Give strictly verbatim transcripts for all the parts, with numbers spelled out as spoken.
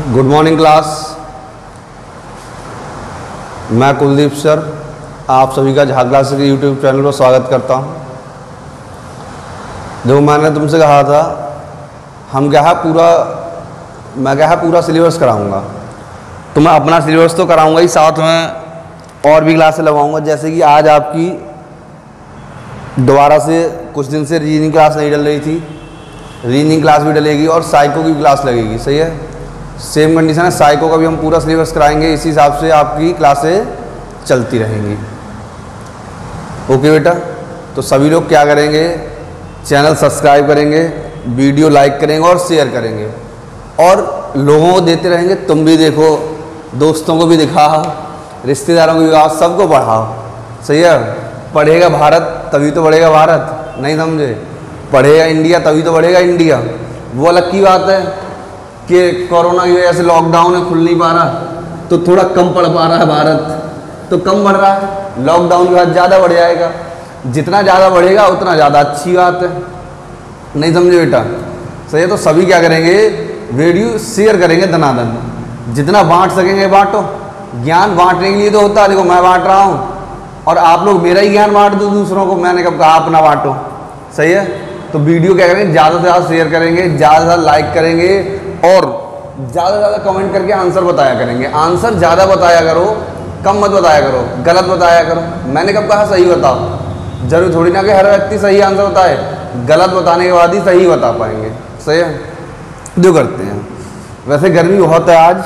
Good morning class. मैं Kuldeep sir आप सभी का झा क्लास के यूट्यूब चैनल पर स्वागत करता हूं। जो मैंने तुमसे कहा था हम क्या है पूरा मैं क्या है पूरा सिलेबस कराऊंगा, तो मैं अपना सिलेबस तो कराऊंगा ही, साथ में और भी क्लासें लगाऊंगा। जैसे कि आज आपकी दोबारा से कुछ दिन से रीजनिंग क्लास नहीं डल रही थी, रीजनिंग क्लास भी डलेगी और साइको की क्लास लगेगी। सही है, सेम कंडीशन है। साइको का भी हम पूरा सिलेबस कराएंगे, इसी हिसाब से आपकी क्लासें चलती रहेंगी। ओके बेटा, तो सभी लोग क्या करेंगे, चैनल सब्सक्राइब करेंगे, वीडियो लाइक करेंगे और शेयर करेंगे और लोगों को देते रहेंगे। तुम भी देखो, दोस्तों को भी दिखाओ, रिश्तेदारों को भी दिखाओ, सबको पढ़ाओ। सही है, पढ़ेगा भारत तभी तो बढ़ेगा भारत, नहीं समझे? पढ़ेगा इंडिया तभी तो बढ़ेगा इंडिया। वो अलग की बात है कि कोरोना की वजह से लॉकडाउन है, खुल नहीं पा रहा तो थोड़ा कम पढ़ पा रहा है भारत, तो कम बढ़ रहा है। लॉकडाउन के बाद ज़्यादा बढ़ जाएगा, जितना ज़्यादा बढ़ेगा उतना ज़्यादा अच्छी बात है, नहीं समझे बेटा? सही है, तो सभी क्या करेंगे, वीडियो शेयर करेंगे दनादन, जितना बांट सकेंगे बांटो। ज्ञान बांटने के लिए तो होता है, देखो मैं बांट रहा हूँ और आप लोग मेरा ही ज्ञान बांट दो दूसरों को, मैंने कब कहा अपना बांटो। सही है, तो वीडियो क्या करेंगे, ज़्यादा से ज़्यादा शेयर करेंगे, ज़्यादा से ज़्यादा लाइक करेंगे और ज़्यादा से ज़्यादा कमेंट करके आंसर बताया करेंगे। आंसर ज़्यादा बताया करो, कम मत बताया करो, गलत बताया करो। मैंने कब कहा सही बताओ? जरूर थोड़ी ना कि हर व्यक्ति सही आंसर बताए, गलत बताने के बाद ही सही बता पाएंगे। सही है, जो करते हैं। वैसे गर्मी बहुत है आज,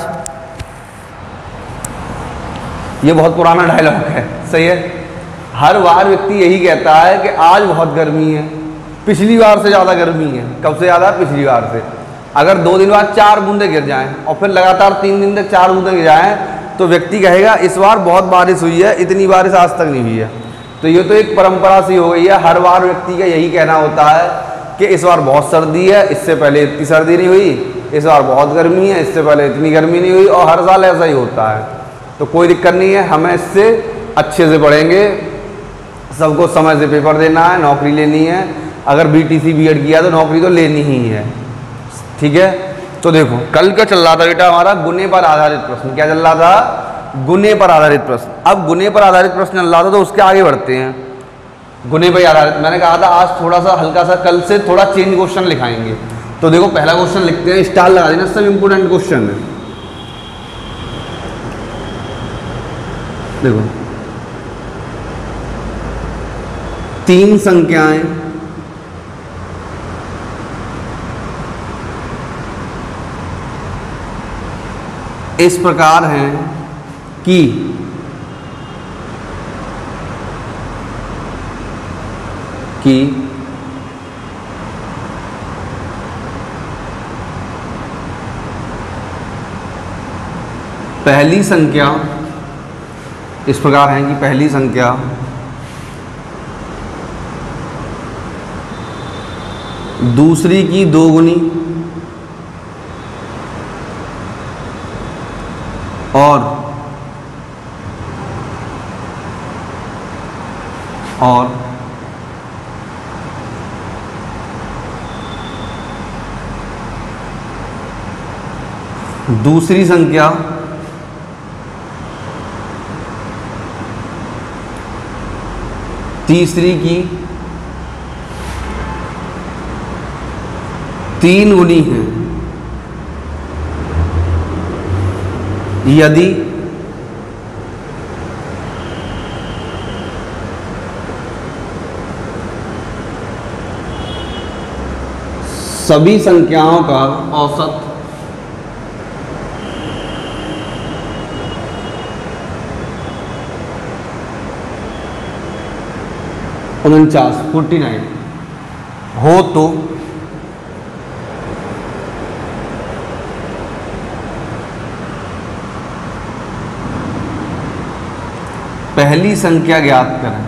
ये बहुत पुराना डायलॉग है। सही है, हर बार व्यक्ति यही कहता है कि आज बहुत गर्मी है, पिछली बार से ज़्यादा गर्मी है। कब से ज़्यादा? पिछली बार से। अगर दो दिन बाद चार बूंदे गिर जाएं और फिर लगातार तीन दिन तक चार बूंदे गिर जाएं तो व्यक्ति कहेगा इस बार बहुत बारिश हुई है, इतनी बारिश आज तक नहीं हुई है। तो ये तो एक परंपरा सी हो गई है, हर बार व्यक्ति का यही कहना होता है कि इस बार बहुत सर्दी है, इससे पहले इतनी सर्दी नहीं हुई, इस बार बहुत गर्मी है, इससे पहले इतनी गर्मी नहीं हुई, और हर साल ऐसा ही होता है। तो कोई दिक्कत नहीं है, हमें इससे अच्छे से पढ़ेंगे, सबको समय से पेपर देना है, नौकरी लेनी है। अगर B T C B Ed किया तो नौकरी तो लेनी ही है। ठीक है, तो देखो कल क्या चल रहा था बेटा, हमारा गुने पर आधारित प्रश्न। क्या चल रहा था? गुने पर आधारित प्रश्न। अब गुने पर आधारित प्रश्न चल रहा था तो उसके आगे बढ़ते हैं। गुने पर आधारित, मैंने कहा था आज थोड़ा सा हल्का सा, कल से थोड़ा चेंज क्वेश्चन लिखाएंगे। तो देखो पहला क्वेश्चन लिखते हैं, स्टार लगा देना, सब इंपोर्टेंट क्वेश्चन है। देखो तीन संख्याएं इस प्रकार हैं कि कि पहली संख्या इस प्रकार है कि पहली संख्या दूसरी की दोगुनी और और दूसरी संख्या तीसरी की तीन गुनी है यदि सभी संख्याओं का औसत उनचास फोर्टी नाइन हो तो पहली संख्या ज्ञात करें।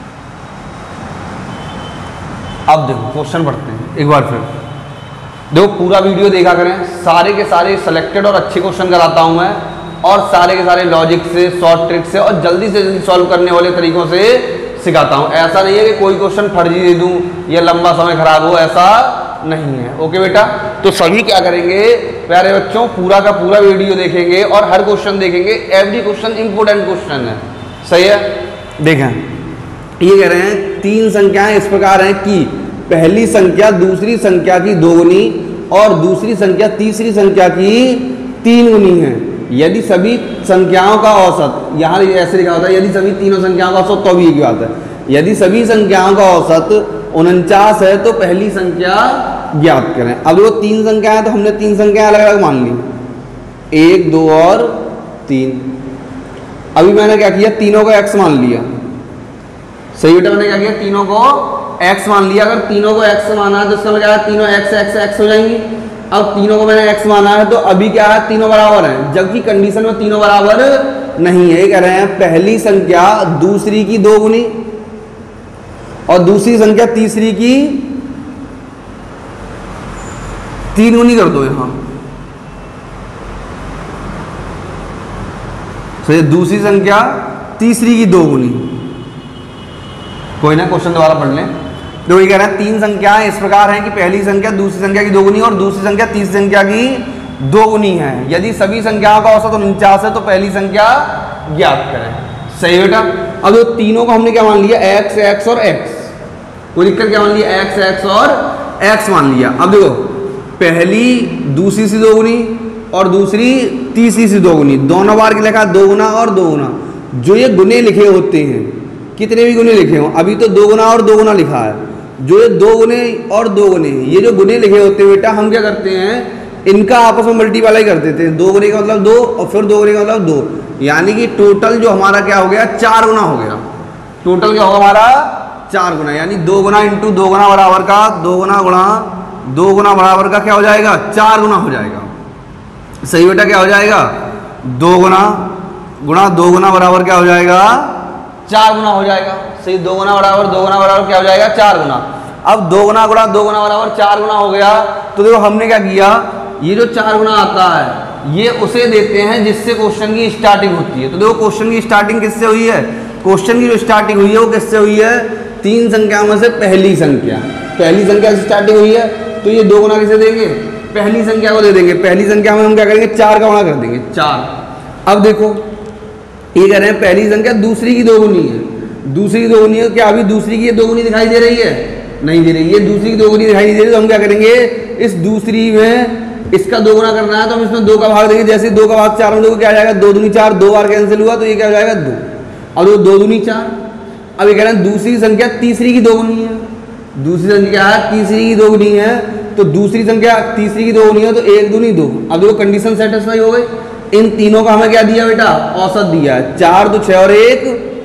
अब देखो क्वेश्चन पढ़ते हैं एक बार फिर। देखो पूरा वीडियो देखा करें, सारे के सारे सिलेक्टेड और अच्छे क्वेश्चन कराता हूं मैं, और सारे के सारे लॉजिक से, शॉर्ट ट्रिक से और जल्दी से जल्दी सॉल्व करने वाले तरीकों से सिखाता हूं। ऐसा नहीं है कि कोई क्वेश्चन फर्जी दे दूं या लंबा समय खराब हो, ऐसा नहीं है। ओके बेटा, तो सभी क्या करेंगे प्यारे बच्चों, पूरा का पूरा वीडियो देखेंगे और हर क्वेश्चन देखेंगे। एवरी क्वेश्चन इंपोर्टेंट क्वेश्चन है, सही है। देखें, ये कह रहे हैं तीन संख्याएं इस प्रकार हैं कि पहली संख्या दूसरी संख्या की दोगुनी और दूसरी संख्या तीसरी संख्या की तीन गुनी है। यदि सभी संख्याओं का औसत, यहाँ ऐसे लिखा होता है यदि सभी तीनों संख्याओं का औसत, तो भी एक बात है, यदि सभी संख्याओं का औसत उनचास है तो पहली संख्या ज्ञात करें। अब वो तीन संख्या है तो हमने तीन संख्याएं अलग अलग मान ली, एक दो और तीन। अभी मैंने क्या किया, तीनों को एक्स मान लिया। सही बेटा, मैंने क्या किया, तीनों को x मान लिया। अगर तीनों को x माना है तो इसका मतलब क्या है, तीनों x x x हो जाएंगी। अब तीनों को मैंने x माना है तो अभी क्या है, तीनों बराबर हैं, जबकि कंडीशन में तीनों बराबर नहीं है। कह रहे हैं पहली संख्या दूसरी की दो गुनी और दूसरी संख्या तीसरी की तीन गुनी कर दो। यहां तो दूसरी संख्या तीसरी की दो गुनी, कोई ना क्वेश्चन दोबारा पढ़ लें। तो ये कह रहे हैं तीन संख्याएं इस प्रकार हैं कि पहली संख्या दूसरी संख्या की दोगुनी और दूसरी संख्या तीसरी संख्या की दोगुनी है। यदि सभी संख्याओं का औसत उनचास है तो पहली संख्या ज्ञात करें। सही बेटा। अब जो तीनों को हमने क्या मान लिया, x x और x, कोई दिक्कत, क्या मान लिया, x x और x मान लिया। अब देखो, पहली दूसरी से दोगुनी और दूसरी तीसरी से दोगुनी, दोनों बार की लिखा दो गुना और दो गुना। जो ये गुने लिखे होते हैं, कितने भी गुने लिखे हों, अभी तो दो गुना और दो गुना लिखा है, जो ये दो गुने और दो गुने, ये जो गुने लिखे होते हैं बेटा, हम क्या करते हैं, इनका आपस में मल्टीप्लाई कर देते हैं। दो गुने का मतलब दो और फिर दो गुने का मतलब दो, यानी कि टोटल जो हमारा क्या हो गया, चार गुना हो गया। टोटल क्या होगा हमारा, चार गुना, यानी दो गुना इंटू दो गुना बराबर का दो गुना गुणा दो गुना बराबर का क्या हो जाएगा, चार गुना हो जाएगा। सही बेटा, क्या हो जाएगा, दो गुना गुणा दो गुना बराबर क्या हो जाएगा, चार गुना हो जाएगा। सही, दो गुना बराबर दो गुना बराबर क्या हो जाएगा, चार गुना। अब दो गुना गुणा दो गुना बराबर चार गुना हो गया, तो देखो हमने क्या किया, ये जो चार गुना आता है ये उसे देते हैं जिससे क्वेश्चन की स्टार्टिंग होती है। तो देखो क्वेश्चन की स्टार्टिंग किससे हुई है, क्वेश्चन की जो स्टार्टिंग हुई है वो किससे हुई है, तीन संख्याओं में से पहली संख्या, पहली संख्या से स्टार्टिंग हुई है, तो ये दो गुना किसे देंगे, पहली संख्या को दे देंगे। पहली संख्या में हम क्या करेंगे, चार का गुणा कर देंगे, चार। अब देखो ये कह रहे हैं पहली संख्या दूसरी की दोगुनी है, दूसरी की दोगुनी है, क्या अभी दूसरी की ये दोगुनी दिखाई दे रही है, नहीं दे रही, ये दूसरी की दोगुनी दिखाई दे रही है। तो हम क्या करेंगे, इस दूसरी में इसका दो गुना करना है तो हम इसमें दो का भाग देंगे। जैसे दो का भाग चार में देखो क्या आ जाएगा, दो दूनी चार, दो बार कैंसिल हुआ तो ये क्या हो जाएगा, दो। अब दो दो दूनी चार। अब ये कह रहे हैं दूसरी संख्या तीसरी की दोगुनी है, दूसरी संख्या है तीसरी की दोगुनी है, तो दूसरी संख्या तीसरी की दोगुनी है तो एक दूनी दो। अब देखो कंडीशन सेटिस्फाई हो गई। इन तीनों का हमें क्या दिया बेटा, औसत दिया है, चार दो छः और एक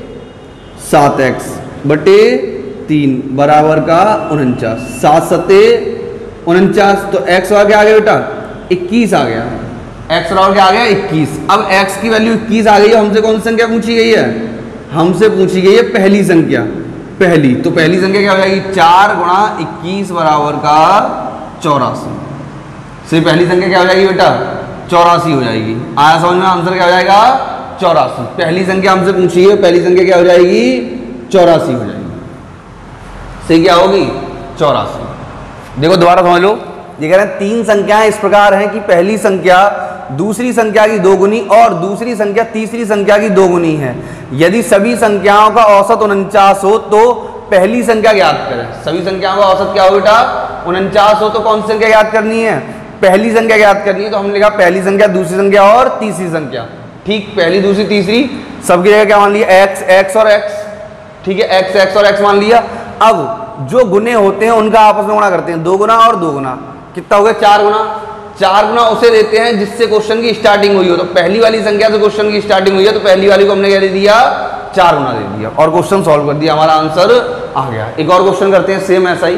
सात एक्स बटे तीन बराबर का उनचास, सात सत्ते उनचास। तो एक्स आ गया आ गया बेटा इक्कीस आ गया, एक्स बराबर क्या आ गया, इक्कीस। अब एक्स की वैल्यू इक्कीस आ गई है, हमसे कौन सी संख्या पूछी गई है, हमसे पूछी गई है पहली संख्या, पहली। तो पहली संख्या क्या हो जाएगी, चार गुणा इक्कीस बराबर का चौरासी। से पहली संख्या क्या हो जाएगी बेटा, चौरासी हो जाएगी। आया समझ में, आंसर क्या हो जाएगा, चौरासी। पहली संख्या हमसे पूछी है, पहली संख्या क्या हो जाएगी, चौरासी हो जाएगी। सही क्या होगी, चौरासी। देखो दोबारा समझ लो, ये कह रहे हैं तीन संख्याएं इस प्रकार हैं कि पहली संख्या दूसरी संख्या की दोगुनी और दूसरी संख्या तीसरी संख्या की दोगुनी है। यदि सभी संख्याओं का औसत उनचास हो तो पहली संख्या ज्ञात करें। सभी संख्याओं का औसत क्या हो बेटा, उनचास हो तो कौन सी संख्या ज्ञात करनी है, पहली संख्या ज्ञात करनी है। तो हमने लिखा पहली संख्या दूसरी संख्या और तीसरी संख्या। ठीक, पहली दूसरी तीसरी सबकी जगह क्या मान लिया, एक्स एक्स और एक्स। ठीक है, एक्स एक्स और एक्स मान लिया। अब जो गुने होते हैं उनका आपस में गुणा करते हैं, दो गुना और दो गुना, कितना हो गया, चार गुना। चार गुना उसे देते हैं जिससे क्वेश्चन की स्टार्टिंग हुई हो। तो पहली वाली संख्या से क्वेश्चन की स्टार्टिंग हुई है तो पहली वाली को हमने क्या दे दिया, चार गुना दे दिया और क्वेश्चन सॉल्व कर दिया, हमारा आंसर आ गया। एक और क्वेश्चन करते हैं सेम ऐसा ही।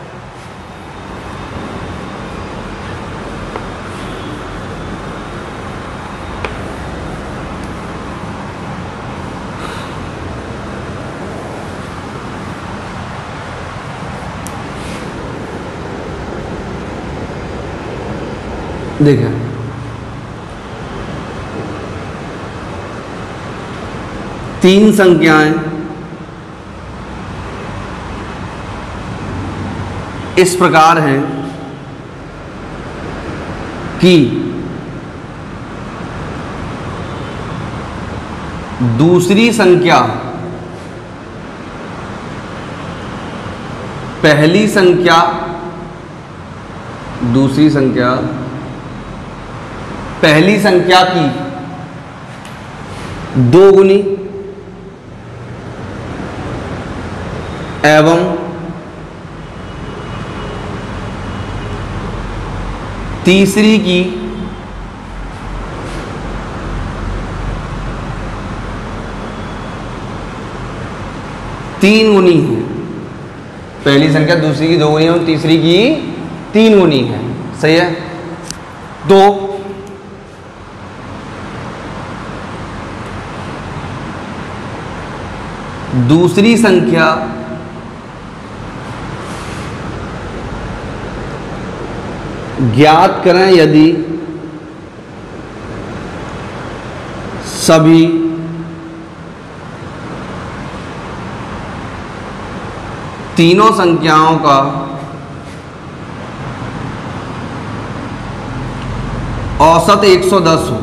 देखें, तीन संख्याएं इस प्रकार हैं कि दूसरी संख्या पहली संख्या दूसरी संख्या पहली संख्या की दो गुनी एवं तीसरी की तीन गुनी है। पहली संख्या दूसरी की दो गुनी है और तीसरी की तीन गुनी है। सही है। दो दूसरी संख्या ज्ञात करें यदि सभी तीनों संख्याओं का औसत एक सौ दस हो।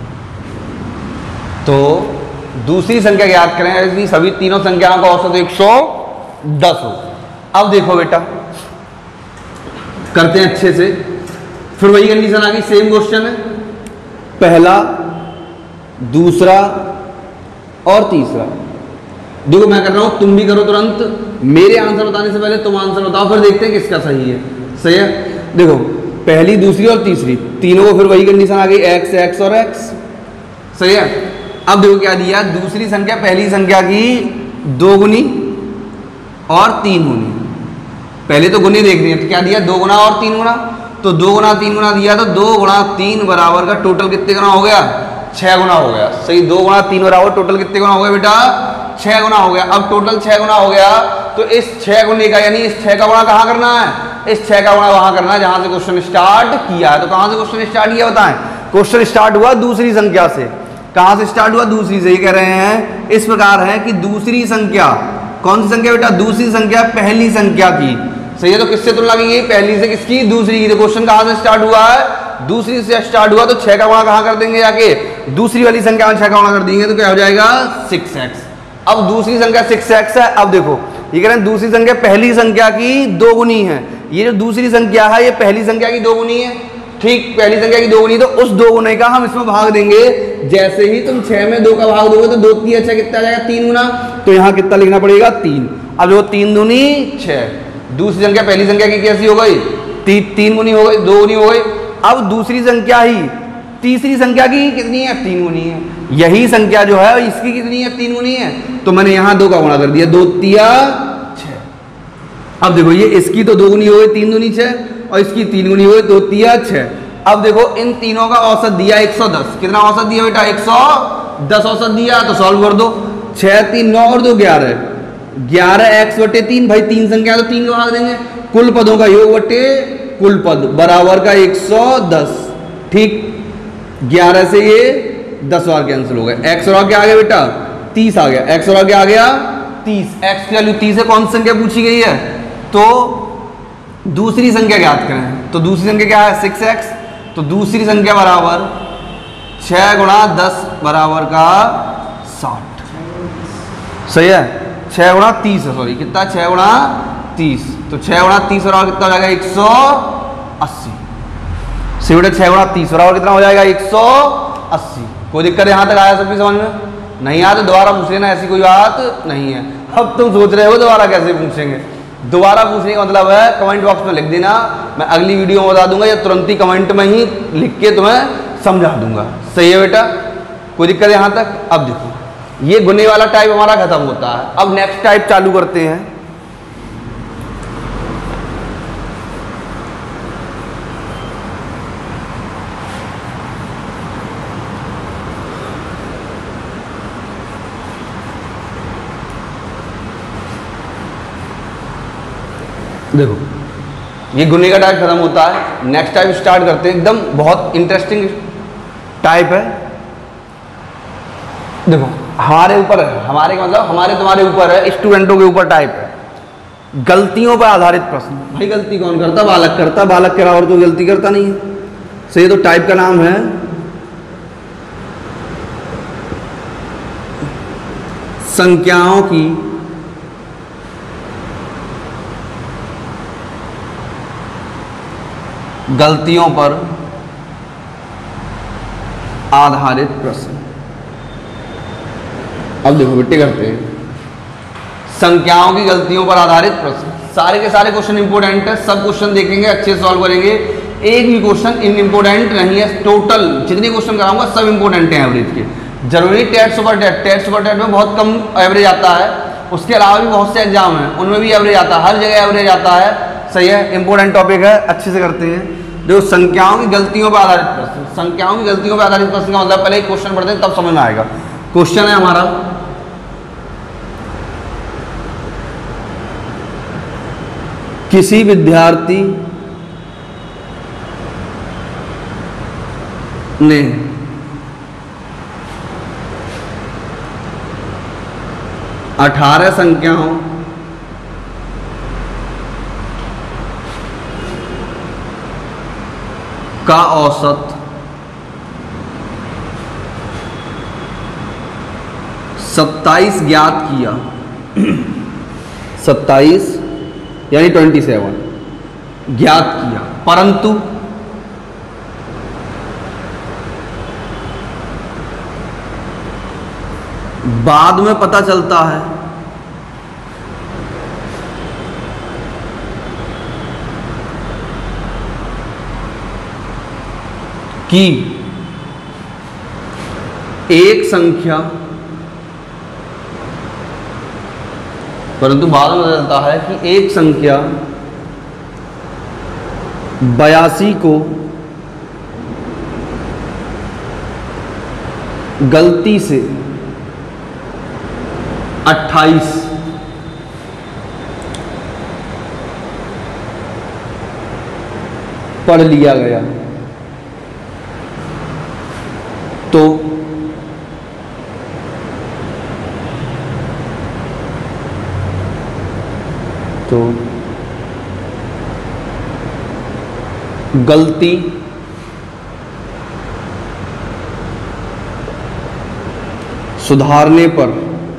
तो दूसरी संख्या ज्ञात करें यदि सभी तीनों संख्याओं का औसत एक सौ दस हो। अब देखो बेटा, करते हैं अच्छे से। फिर वही कंडीशन आ गई, सेम क्वेश्चन है, पहला दूसरा और तीसरा। देखो मैं कर रहा हूं, तुम भी करो तुरंत। मेरे आंसर बताने से पहले तुम आंसर बताओ, फिर देखते हैं किसका सही है। सही है। देखो पहली दूसरी और तीसरी तीनों को फिर वही कंडीशन आ गई, एक्स एक्स और एक्स। सही है। अब देखो क्या दिया, दूसरी संख्या पहली संख्या की दो गुनी और तीन गुनी। पहले तो गुनी देखनी है, तो क्या दिया, दो गुना और तीन गुना। तो दो गुना तीन गुना दिया, तो दो गुना तीन बराबर का टोटल कितने गुना हो गया, छह गुना हो गया। सही, दो गुना तीन बराबर टोटल कितने गुना हो गया बेटा, छह गुना हो गया। अब टोटल छह गुना हो गया, तो इस छह गुने का यानी इस छह का गुणा कहाँ करना है, इस छह का गुणा वहां करना है जहां से क्वेश्चन स्टार्ट किया है। तो कहां से क्वेश्चन स्टार्ट किया बताएं, क्वेश्चन स्टार्ट हुआ दूसरी संख्या से। कहां से स्टार्ट हुआ, दूसरी से। ये कह रहे हैं इस प्रकार है कि दूसरी संख्या, कौन सी संख्या बेटा, दूसरी संख्या पहली संख्या की। सही है। तो किससे तुलना की गई, पहली से किसकी, दूसरी की। तो क्वेश्चन कहां से स्टार्ट हुआ है, दूसरी से स्टार्ट हुआ। तो छह का गुणा कहां कर देंगे, जाके दूसरी वाली संख्या में छह का गुणा कर देंगे, तो क्या हो जाएगा, सिक्स एक्स। अब दूसरी संख्या सिक्स एक्स है। अब देखो ये कह रहे हैं दूसरी संख्या पहली संख्या की दो गुनी है। ये जो दूसरी संख्या है ये पहली संख्या की दो गुनी है। ठीक, पहली संख्या की दो गुनी, तो उस दो गुने का हम इसमें भाग देंगे। जैसे ही तुम छह में दो का भाग दोगे तो दो की अच्छा कितना आ जाएगा, तीन गुना। तो यहाँ कितना लिखना पड़ेगा, तीन। अब जो तीन दूनी छह, दूसरी संख्या पहली संख्या की कैसी हो गई, ती, तीन गुनी हो गई, दो गुनी हो गई। अब दूसरी संख्या ही तीसरी संख्या की कितनी है, तीन गुनी है। यही संख्या जो है इसकी कितनी है, तीन गुनी है। तो मैंने यहां दो का गुणा कर दिया, दो तिया छह। अब देखो ये इसकी तो दो गुनी हो गई, तीन दूनी छह, और इसकी तीन गुनी हो गई, दो तिया छह। अब देखो इन तीनों का औसत दिया एक सौ दस। कितना औसत दिया बेटा, एक सौ दस औसत दिया। तो सॉल्व कर दो, छह तीन नौ और दो ग्यारह, ग्यारह एक्स बटे तीन। भाई तीन संख्या तो तीन का भाग देंगे। कुल पदों का योग बटे कुल पद बराबर का एक सौ दस। ठीक, ग्यारह से ये दस बार कैंसिल हो गए। एक्स और क्या आ गया बेटा, तीस आ गया। एक्स और क्या आ गया, तीस। एक्स की वैल्यू तीस है। कौन सी संख्या पूछी गई है, तो दूसरी संख्या ज्ञात करें। तो दूसरी संख्या क्या है, सिक्स एक्स। तो दूसरी संख्या बराबर छह गुणा दस बराबर का साठ। सही है। छह गुणा तीस है, सॉरी कितना, छह गुणा तीस। तो छह गुणा तीस बराबर कितना हो जाएगा, एक सौ अस्सी। सही बेटा, छह गुणा तीस बराबर कितना हो जाएगा, एक सौ अस्सी। कोई दिक्कत यहाँ तक आया सबकी समझ में, नहीं आया तो दोबारा पूछ लेना, ऐसी कोई बात नहीं है। अब तुम सोच रहे हो दोबारा कैसे पूछेंगे, दोबारा पूछने का मतलब है कमेंट बॉक्स में लिख देना, मैं अगली वीडियो में बता दूंगा, या तुरंत ही कमेंट में ही लिख के तुम्हें समझा दूंगा। सही है बेटा, कोई दिक्कत यहाँ तक। अब देखो ये गुने वाला टाइप हमारा खत्म होता है। अब नेक्स्ट टाइप चालू करते हैं। देखो ये गुने का टाइप खत्म होता है, नेक्स्ट टाइप स्टार्ट करते हैं। एकदम बहुत इंटरेस्टिंग टाइप है। देखो हमारे ऊपर है, हमारे का मतलब हमारे तुम्हारे ऊपर है, स्टूडेंटों के ऊपर टाइप है। गलतियों पर आधारित प्रश्न। भाई गलती कौन करता? बालक करता। बालक के अलावा और कोई गलती करता नहीं है। सही है, तो टाइप का नाम है संख्याओं की गलतियों पर आधारित प्रश्न। अब देखो बेटे करते हैं संख्याओं की गलतियों पर आधारित प्रश्न। सारे के सारे क्वेश्चन इंपोर्टेंट है, सब क्वेश्चन देखेंगे, अच्छे से सॉल्व करेंगे। एक भी क्वेश्चन इन इम्पोर्टेंट नहीं है। टोटल जितने क्वेश्चन कराऊंगा सब इंपोर्टेंट है एवरेज के। जरूरी TET super TET, TET super TET में बहुत कम एवरेज आता है, उसके अलावा भी बहुत से एग्जाम हैं उनमें भी एवरेज आता है, हर जगह एवरेज आता है। सही है, इंपोर्टेंट टॉपिक है, अच्छे से करते हैं। जो संख्याओं की गलतियों पर आधारित प्रश्न, संख्याओं की गलतियों पर आधारित प्रश्न का मतलब पहले एक क्वेश्चन पढ़ते हैं तब समझ में आएगा। क्वेश्चन है हमारा, किसी विद्यार्थी ने अठारह संख्याओं का औसत सत्ताईस ज्ञात किया। सत्ताईस यानी ट्वेंटी सेवन ज्ञात किया, परंतु बाद में पता चलता है कि एक संख्या परंतु बाद में पता चलता है कि एक संख्या बयासी को गलती से अट्ठाईस पढ़ लिया गया, तो तो गलती सुधारने पर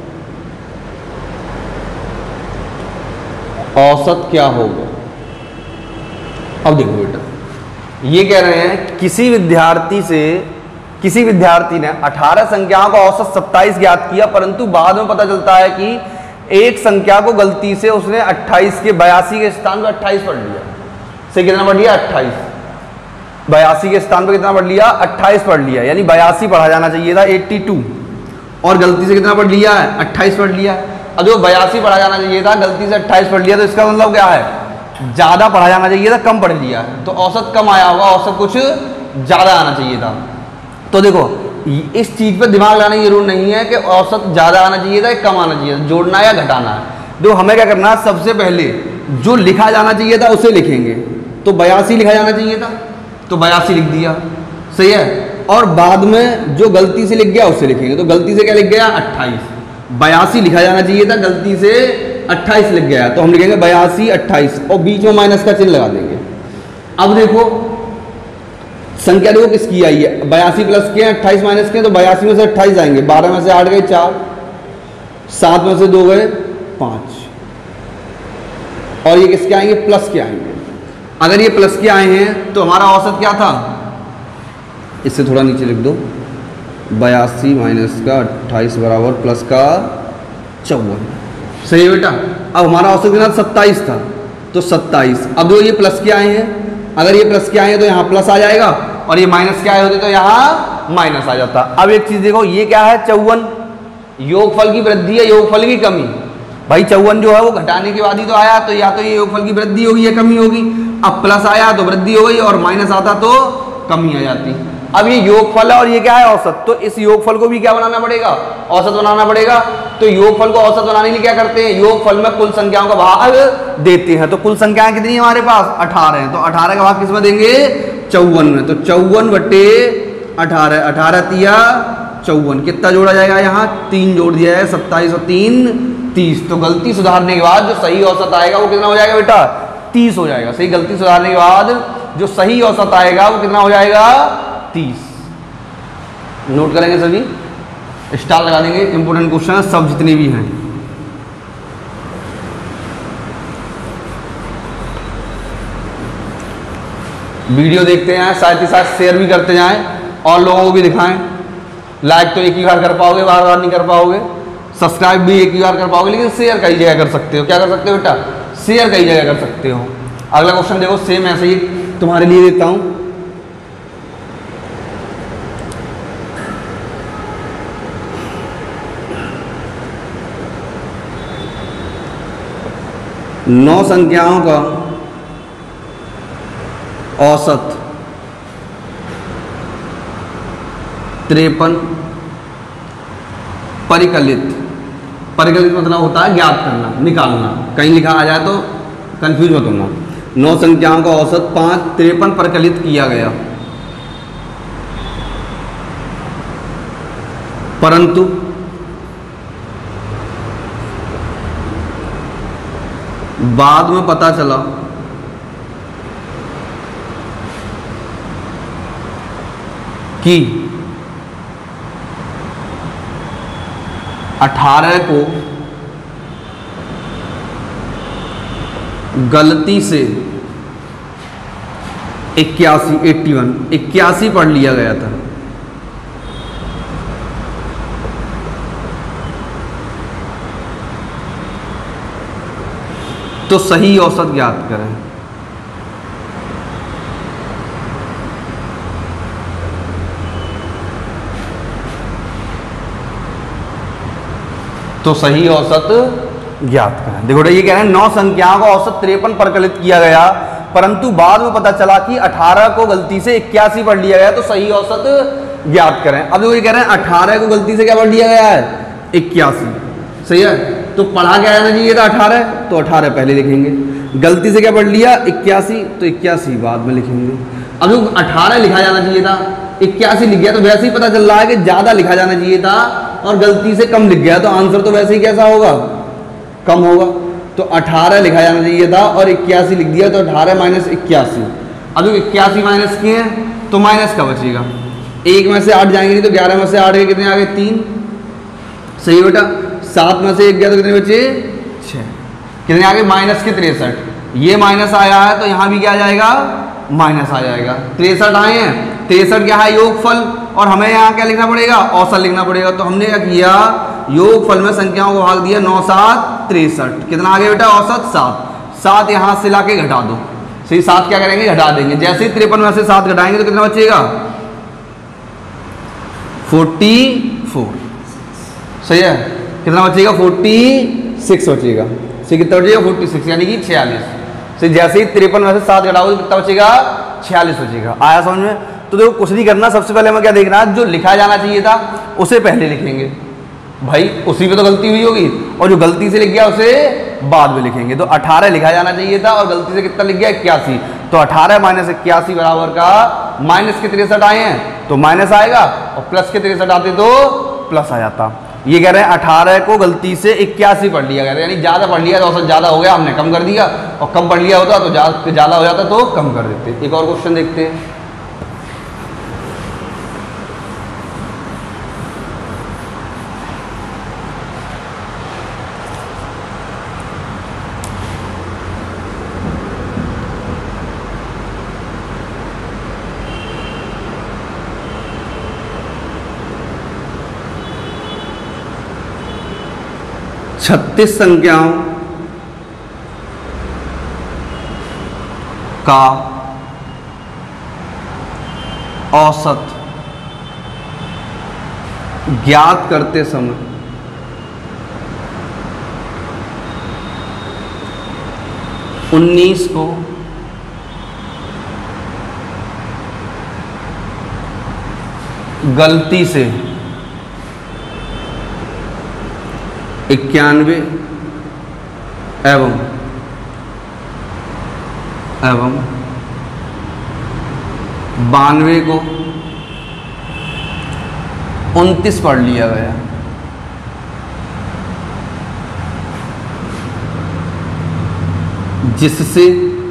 औसत क्या होगा। अब देखो बेटा, ये कह रहे हैं किसी विद्यार्थी से किसी विद्यार्थी ने अठारह संख्याओं का औसत सत्ताईस ज्ञात किया, परंतु बाद में पता चलता है कि एक संख्या को गलती से उसने अट्ठाईस के बयासी के स्थान पर अट्ठाईस पढ़ लिया। से कितना पढ़ लिया? अट्ठाईस। बयासी के स्थान पर कितना पढ़ लिया? अट्ठाईस पढ़ लिया, यानी बयासी पढ़ा जाना चाहिए था बयासी, और गलती से कितना पढ़ लिया है? अट्ठाईस पढ़ लिया। अब जो बयासी पढ़ा जाना चाहिए था, गलती से अट्ठाईस पढ़ लिया, तो इसका मतलब क्या है? ज़्यादा पढ़ा जाना चाहिए था, कम पढ़ लिया, तो औसत कम आया होगा, औसत कुछ ज़्यादा आना चाहिए था। तो देखो इस चीज़ पर दिमाग लगाने की जरूरत नहीं है कि औसत ज़्यादा आना चाहिए था, कम आना चाहिए था, जोड़ना या घटाना है। देखो हमें क्या करना है, सबसे पहले जो लिखा जाना चाहिए था उसे लिखेंगे। तो बयासी लिखा जाना चाहिए था, तो बयासी लिख दिया, सही है। और बाद में जो गलती से लिख गया उसे लिखेंगे। तो गलती से क्या लिख गया? अट्ठाईस। बयासी लिखा जाना चाहिए था, गलती से अट्ठाईस लिख गया, तो हम लिखेंगे बयासी अट्ठाईस, और बीच में माइनस का चिन्ह लगा देंगे। अब देखो संख्या देखो किसकी आई है, बयासी प्लस के अट्ठाईस माइनस के, तो बयासी में से अट्ठाईस आएंगे, बारह में से आठ गए चार, सात में से दो गए पाँच, और ये किसके आएंगे? प्लस के आएंगे। अगर ये प्लस के आए हैं तो हमारा औसत क्या था? इससे थोड़ा नीचे लिख दो, बयासी माइनस का अट्ठाईस बराबर प्लस का चौवन। सही है बेटा। अब हमारा औसत कितना? सत्ताईस था, तो सत्ताईस। अब जो ये प्लस के आए हैं, अगर ये प्लस के आए हैं तो यहाँ प्लस आ जाएगा, और ये माइनस के आए होते तो यहाँ माइनस आ जाता। अब एक चीज़ देखो, ये क्या है? चौवन। योगफल की वृद्धि है, योगफल की कमी। भाई चौवन जो है वो घटाने के बाद ही तो आया, तो या तो ये योगफल की वृद्धि होगी या कमी होगी। अब प्लस आया तो वृद्धि हो गई, और माइनस आता तो कमी आ जाती। अब ये योगफल है और ये क्या है? औसत। तो इस योगफल को भी क्या बनाना पड़ेगा? औसत बनाना पड़ेगा। तो योगफल को औसत बनाने के लिए क्या करते हैं? योगफल में कुल संख्याओं का भाग देते हैं। तो कुल संख्याएं कितनी है हमारे पास? अठारह है, तो अठारह का भाग किस में देंगे? चौवन में। तो चौवन बटे अठारह, अठारह तिया चौवन, कितना जोड़ा जाएगा? यहाँ तीन जोड़ दिया है, सत्ताईस और तीन तीस। तो गलती सुधारने के बाद जो सही औसत आएगा वो कितना हो जाएगा बेटा, तीस हो जाएगा। सही, गलती सुधारने के बाद जो सही औसत आएगा वो कितना हो जाएगा, तीस। नोट करेंगे सभी, स्टार लगा देंगे। इंपोर्टेंट क्वेश्चन सब जितने भी हैं। वीडियो देखते हैं, साथ ही साथ शेयर भी करते जाएं और लोगों को भी दिखाएं। लाइक तो एक ही बार कर पाओगे, बार बार नहीं कर पाओगे। सब्सक्राइब भी एक ही बार कर पाओगे, लेकिन शेयर कई जगह कर सकते हो। क्या कर सकते हो बेटा, शेयर कई जगह कर सकते हो। अगला क्वेश्चन देखो, सेम ऐसे ही तुम्हारे लिए देता हूं। नौ संख्याओं का औसत त्रेपन परिकलित, परिकलित मतलब होता है ज्ञात करना, निकालना। कहीं लिखा आ जाए तो कंफ्यूज मत होना। नौ संख्याओं का औसत पांच त्रेपन परिकलित किया गया, परंतु बाद में पता चला कि अठारह को गलती से इक्यासी एट्टी वन इक्यासी पढ़ लिया गया था। तो सही औसत ज्ञात करें। तो सही औसत ज्ञात करें। देखो ये कह रहे हैं नौ संख्याओं का औसत त्रेपन परिकलित किया गया, परंतु बाद में पता चला कि अठारह को गलती से इक्यासी पढ़ लिया गया, तो सही औसत ज्ञात करें। अब देखो ये कह रहे हैं अठारह को गलती से क्या पढ़ लिया गया है, इक्यासी। सही है, तो पढ़ा क्या जाना चाहिए था अठारह, तो अठारह पहले लिखेंगे। गलती से क्या पढ़ लिया, इक्यासी, तो इक्यासी बाद में लिखेंगे। अब जो अठारह लिखा जाना चाहिए था, इक्यासी लिख गया, तो वैसे ही पता चल रहा है कि ज्यादा लिखा जाना चाहिए था और गलती से कम लिख गया, तो आंसर तो वैसे ही कैसा होगा, कम होगा। तो अठारह लिखा जाना चाहिए था और इक्यासी लिख दिया, तो अठारह माइनस इक्यासी। अब जो इक्यासी माइनस किए हैं तो माइनस का बचेगा, एक में से आठ जाएंगे तो ग्यारह में से आठ के कितने आ गए, तीन। सही बेटा, सात में से एक गया तो कितने बचे, छः। कितने आ गए, माइनस के तिरसठ। ये माइनस आया है तो यहाँ भी क्या आ जाएगा, माइनस आ जाएगा। तिरसठ आए हैं, तिरसठ क्या है, योगफल, और हमें यहाँ क्या लिखना पड़ेगा, औसत लिखना पड़ेगा। तो हमने क्या किया, योगफल में संख्याओं को भाग दिया, नौ सात तिरसठ। कितना आ गया बेटा, औसत सात। सात यहाँ से ला के घटा दो। सही, सात क्या करेंगे, घटा देंगे। जैसे ही तिरपन में से सात घटाएंगे तो कितना बचेगा, फोर्टी फोर। सही है, कितना बचेगा, फोर्टी सिक्स बचेगा। सही, कितना बचेगा, फोर्टी सिक्स, यानी कि छियालीस। सही, जैसे ही तिरपन में से सात घटाओगे तो कितना बचेगा, छियालीस बचेगा। आया समझ में। तो देखो कुछ नहीं करना, सबसे पहले हमें क्या देखना है, जो लिखा जाना चाहिए था उसे पहले लिखेंगे भाई, उसी पे तो गलती हुई होगी, और जो गलती से लिख गया उसे बाद में लिखेंगे। तो अठारह लिखा जाना चाहिए था और गलती से कितना लिख गया, इक्यासी। तो अठारह माइनस इक्यासी बराबर का माइनस के तिरसठ आए हैं तो माइनस आएगा, और प्लस के तिरसठ आते तो प्लस आ जाता। ये कह रहे हैं अठारह को गलती से इक्यासी पढ़ लिया गया, यानी ज्यादा पढ़ लिया तो औसत ज्यादा हो गया, हमने कम कर दिया, और कम पढ़ लिया होता तो ज्यादा हो जाता तो कम कर देते। एक और क्वेश्चन देखते हैं। छत्तीस संख्याओं का औसत ज्ञात करते समय उन्नीस को गलती से इक्यानवे एवं एवं बानवे को उनतीस पढ़ लिया गया, जिससे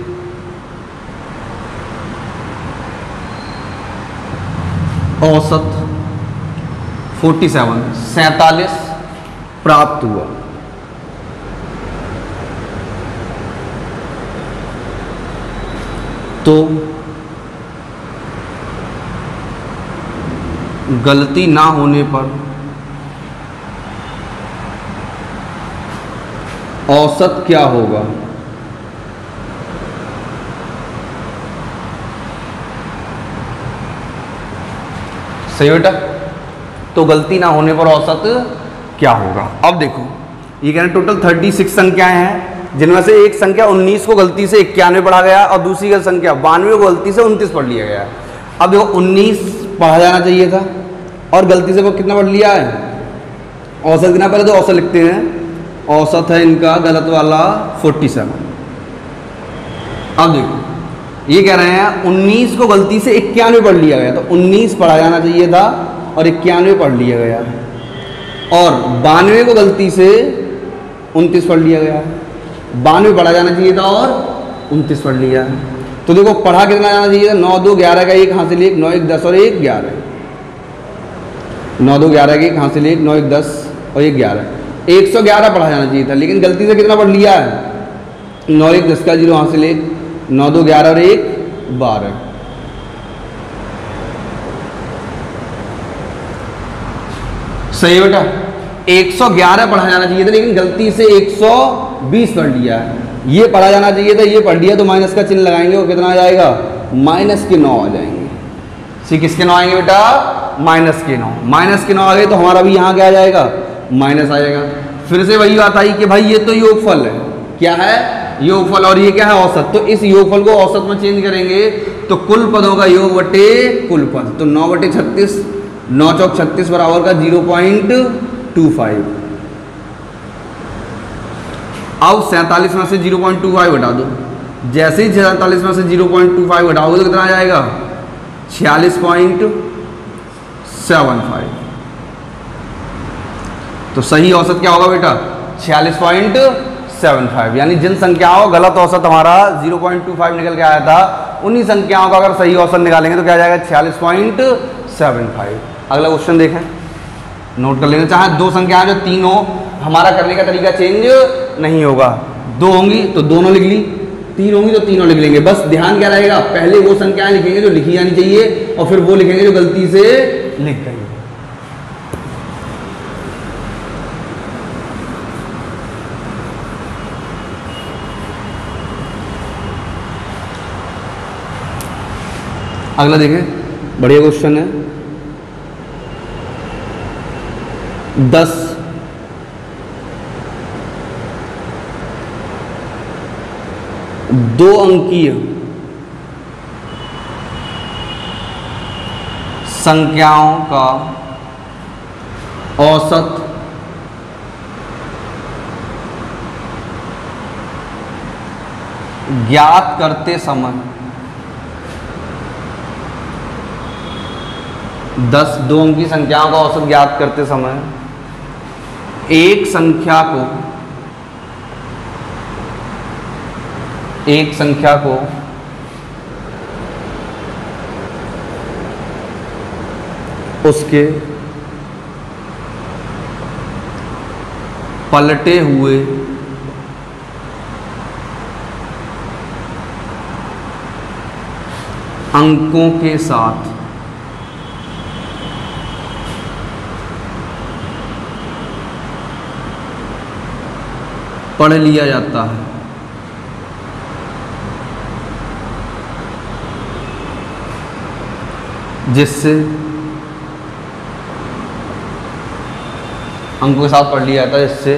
औसत सैंतालीस सैंतालीस प्राप्त हुआ। तो गलती ना होने पर औसत क्या होगा? सही बेटा? तो गलती ना होने पर औसत क्या होगा? अब देखो, ये कह रहे टोटल छत्तीस संख्याएं हैं, जिनमें से एक संख्या उन्नीस को गलती से इक्यानवे पढ़ा गया और दूसरी संख्या बानवे को गलती से उनतीस पढ़ लिया गया। अब देखो, उन्नीस पढ़ा जाना चाहिए था और गलती से वो कितना पढ़ लिया है? औसत कितना? पहले तो औसत लिखते हैं। औसत है इनका गलत वाला सैंतालीस। अब देखो, ये कह रहे हैं उन्नीस को गलती से इक्यानवे पढ़ लिया गया, तो उन्नीस पढ़ा जाना चाहिए था और इक्यानवे पढ़ लिया गया, और बानवे को गलती से उनतीस पढ़ लिया गया। बानवे पढ़ा जाना चाहिए था और उनतीस पढ़ लिया। तो देखो, पढ़ा कितना जाना चाहिए था? नौ दो ग्यारह का एक हासिल एक, नौ एक दस और एक ग्यारह। नौ दो ग्यारह का एक हासिल एक, नौ एक दस और एक ग्यारह। एक सौ ग्यारह पढ़ा जाना चाहिए था, लेकिन गलती से कितना पढ़ लिया है? नौ एक दस का जीरो हासिल एक, नौ दो ग्यारह और एक बारह। सही है बेटा? एक सौ ग्यारह पढ़ा जाना चाहिए था, लेकिन गलती से एक सौ बीस पढ़ लिया है। ये पढ़ा जाना चाहिए था, ये पढ़ लिया, तो माइनस का चिन्ह लगाएंगे और कितना आ जाएगा? माइनस के नौ आ जाएंगे। सी किसके नौ आएंगे बेटा? माइनस के नौ। माइनस के नौ आ गए तो हमारा भी यहाँ क्या आ जाएगा? माइनस आ जाएगा। फिर से वही बात आई कि भाई ये तो योगफल है। क्या है? योगफल। और ये क्या है? औसत। तो इस योगफल को औसत में चेंज करेंगे तो कुल पदों का योग बटे कुल पद। तो नौ बटे छत्तीस, नौ चौक छत्तीस बराबर का जीरो पॉइंट टू फाइव। अब सैंतालीस में से जीरो पॉइंट टू फाइव हटा दो। जैसे ही सैंतालीस में से जीरो पॉइंट टू फाइव हटाओगे तो कितना आ जाएगा? छियालीस पॉइंट सेवन फाइव। तो सही औसत क्या होगा बेटा? छियालीस पॉइंट सेवन फाइव। यानी जिन संख्याओं गलत औसत हमारा जीरो पॉइंट टू फाइव निकल के आया था, उन्हीं संख्याओं का अगर सही औसत निकालेंगे तो क्या आ जाएगा? छियालीस पॉइंट सेवन फाइव। अगला क्वेश्चन देखें, नोट कर लेना। चाहे दो संख्याएं जो तीन हो, हमारा करने का तरीका चेंज नहीं होगा। दो होंगी तो दोनों लिख ली, तीन होंगी तो तीनों लिख लेंगे। बस ध्यान क्या रहेगा? पहले वो संख्याएं लिखेंगे जो लिखी जानी चाहिए और फिर वो लिखेंगे जो गलती से लिख गई। अगला देखें, बढ़िया क्वेश्चन है। दस दो अंकीय संख्याओं का औसत ज्ञात करते समय दस दो अंकी संख्याओं का औसत ज्ञात करते समय एक संख्या को एक संख्या को उसके पलटे हुए अंकों के साथ पढ़ लिया जाता है। जिससे अंकों के साथ पढ़ लिया जाता है, जिससे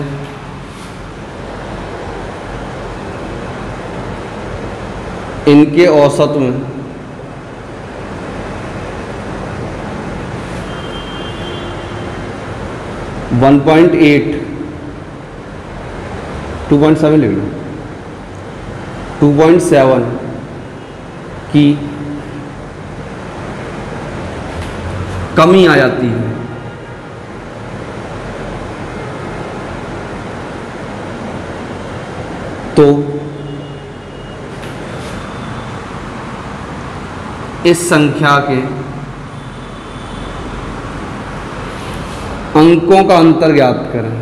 इनके औसत में one point eight two point seven लिख लो, टू पॉइंट सेवन की कमी आ जाती है। तो इस संख्या के अंकों का अंतर ज्ञात करें।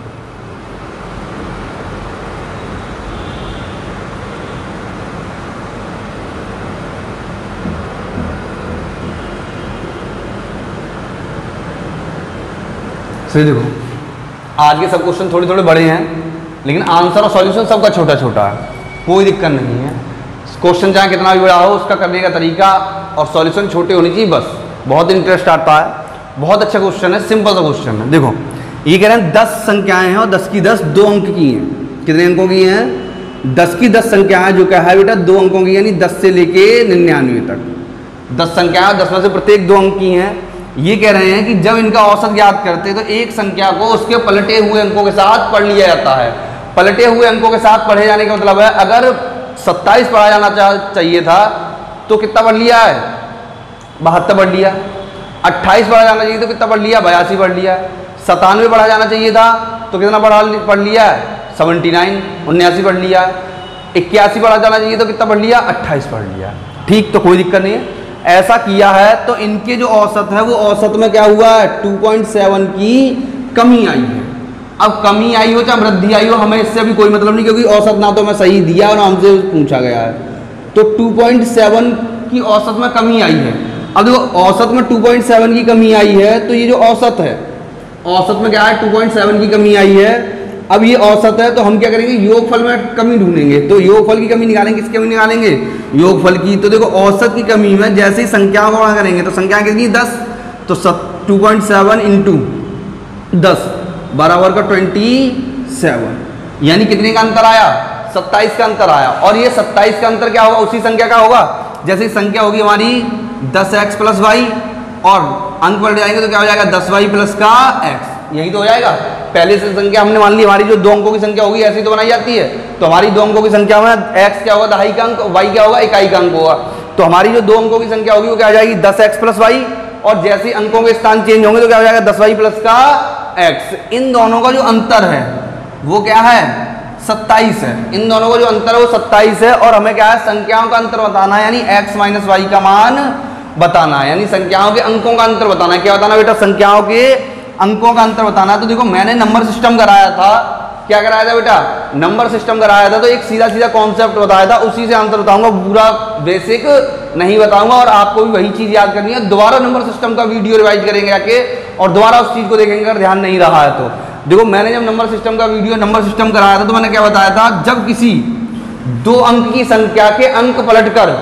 सही देखो, आज के सब क्वेश्चन थोड़े थोड़े बड़े हैं, लेकिन आंसर और सॉल्यूशन सबका छोटा छोटा है, कोई दिक्कत नहीं है। क्वेश्चन चाहे कितना भी बड़ा हो, उसका करने का तरीका और सॉल्यूशन छोटे होने चाहिए बस। बहुत इंटरेस्ट आता है, बहुत अच्छा क्वेश्चन है, सिंपल सा क्वेश्चन है। देखो ये कह रहे हैं दस संख्याएं हैं और दस की दस दो अंक की हैं। कितने अंकों की हैं? दस की दस संख्याएं, जो क्या है बेटा दो अंकों की, यानी दस से लेके निन्यानवे तक दस संख्याएं, दस में से प्रत्येक दो अंक की हैं। ये कह रहे हैं कि जब इनका औसत ज्ञात करते तो एक संख्या को उसके पलटे हुए अंकों के साथ पढ़ लिया जाता है। पलटे हुए अंकों के साथ पढ़े जाने का मतलब है, अगर सत्ताईस पढ़ा जाना चाहिए था तो कितना पढ़ लिया है? बहत्तर पढ़ लिया। अट्ठाईस पढ़ा जाना चाहिए तो कितना पढ़ लिया? बयासी पढ़ लिया। सतानवे पढ़ा जाना चाहिए था तो कितना पढ़ा पढ़ लिया है? सेवेंटी नाइन, उन्यासी पढ़ लिया। इक्यासी पढ़ा जाना चाहिए तो कितना पढ़ लिया? अट्ठाईस पढ़ लिया। ठीक, तो कोई दिक्कत नहीं है। ऐसा किया है तो इनके जो औसत है वो औसत में क्या हुआ है? टू पॉइंट सेवन की कमी आई है। अब कमी आई हो चाहे वृद्धि आई हो, हमें इससे भी कोई मतलब नहीं, क्योंकि औसत ना तो मैं सही दिया और हमसे पूछा गया है। तो टू पॉइंट सेवन की औसत में कमी आई है। अब देखो औसत में टू पॉइंट सेवन की कमी आई है, तो ये जो औसत है, औसत में क्या है? टू पॉइंट सेवन की कमी आई है। अब ये औसत है तो हम क्या करेंगे? योगफल में कमी ढूंढेंगे। तो योगफल की कमी निकालेंगे, किसकी कमी निकालेंगे? योगफल की। तो देखो औसत की कमी में जैसे ही संख्याओं को गुणा करेंगे तो संख्या कितनी? दस। तो टू पॉइंट सेवन इंटू दस बराबर का ट्वेंटी सेवन, यानी कितने का अंतर आया? सत्ताईस का अंतर आया। और ये सत्ताईस का अंतर क्या होगा? उसी संख्या का होगा। जैसे संख्या होगी हमारी दस एक्स प्लस वाई, और अंक पलट जाएंगे तो क्या हो जाएगा? दस वाई प्लस का एक्स, यही तो हो जाएगा। पहले से संख्या हमने मान ली हमारी जो दो अंकों की संख्या होगी ऐसी तो बनाई जाती है। तो हमारी दो अंकों की संख्या में x क्या होगा? दहाई का अंक, y क्या होगा? इकाई का अंक होगा। तो हमारी जो दो अंकों की संख्या होगी वो क्या हो जाएगी? दस एक्स प्लस वाई, और जैसे ही अंकों के स्थान चेंज होंगे तो क्या हो जाएगा? दस वाई प्लस का x। इन दोनों का जो अंतर है वो क्या है? सत्ताईस है। इन दोनों का जो अंतर है वो सत्ताईस है। और हमें क्या है? संख्याओं का अंतर बताना है, यानी x माइनस वाई का मान बताना है, यानी संख्याओं के अंकों का अंतर बताना है। क्या बताना बेटा? संख्याओं के अंकों का अंतर बताना है। तो देखो मैंने नंबर सिस्टम कराया था, क्या कराया था बेटा? नंबर सिस्टम कराया था। तो एक सीधा सीधा कॉन्सेप्ट बताया था, उसी से आंसर बताऊंगा, पूरा बेसिक नहीं बताऊंगा। और आपको भी वही चीज याद करनी है। दोबारा नंबर सिस्टम का वीडियो रिवाइज करेंगे आके, और दोबारा उस चीज को देखेंगे अगर ध्यान नहीं रहा है तो। देखो मैंने जब नंबर सिस्टम का वीडियो नंबर सिस्टम कराया था तो मैंने क्या बताया था? जब किसी दो अंक की संख्या के अंक पलटकर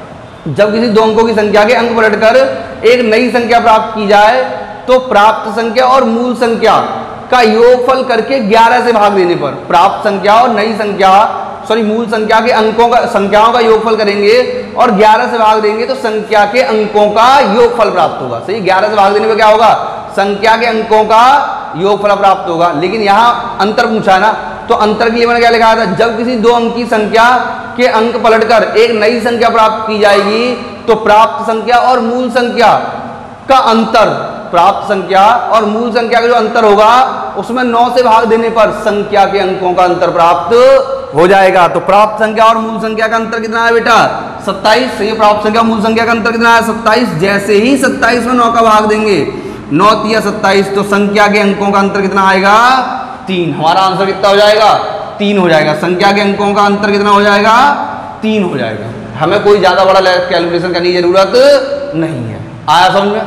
जब किसी दो अंकों की संख्या के अंक पलटकर एक नई संख्या प्राप्त की जाए तो प्राप्त संख्या और मूल संख्या का योगफल करके ग्यारह से भाग देने पर, प्राप्त संख्या और नई संख्या सॉरी मूल संख्या के अंकों का संख्याओं का योगफल करेंगे और ग्यारह से भाग देंगे तो संख्या के अंकों का योगफल प्राप्त होगा। सही, ग्यारह से भाग देने पर क्या होगा? संख्या के अंकों का योगफल प्राप्त होगा। लेकिन यहाँ अंतर पूछा है ना, तो अंतर के लिए मैंने क्या लिखा था? जब किसी दो अंक की संख्या के अंक पलटकर एक नई संख्या प्राप्त की जाएगी तो प्राप्त संख्या और मूल संख्या का अंतर, प्राप्त संख्या और मूल संख्या का जो अंतर होगा उसमें नौ से भाग देने पर संख्या के अंकों का अंतर प्राप्त हो जाएगा। तो प्राप्त संख्या और मूल संख्या का अंतर कितना है बेटा? सत्ताईस। सही, प्राप्त संख्या मूल संख्या का अंतर कितना है? सत्ताईस। जैसे ही सत्ताईस में नौ का भाग देंगे, नौ तिया सत्ताईस, तो संख्या के अंकों का अंतर कितना आएगा? तीन। हमारा आंसर कितना हो जाएगा? तीन हो जाएगा। संख्या के अंकों का अंतर कितना हो जाएगा? तीन हो जाएगा। हमें कोई ज्यादा बड़ा कैलकुलेशन करने की जरूरत नहीं है। आया समझ में?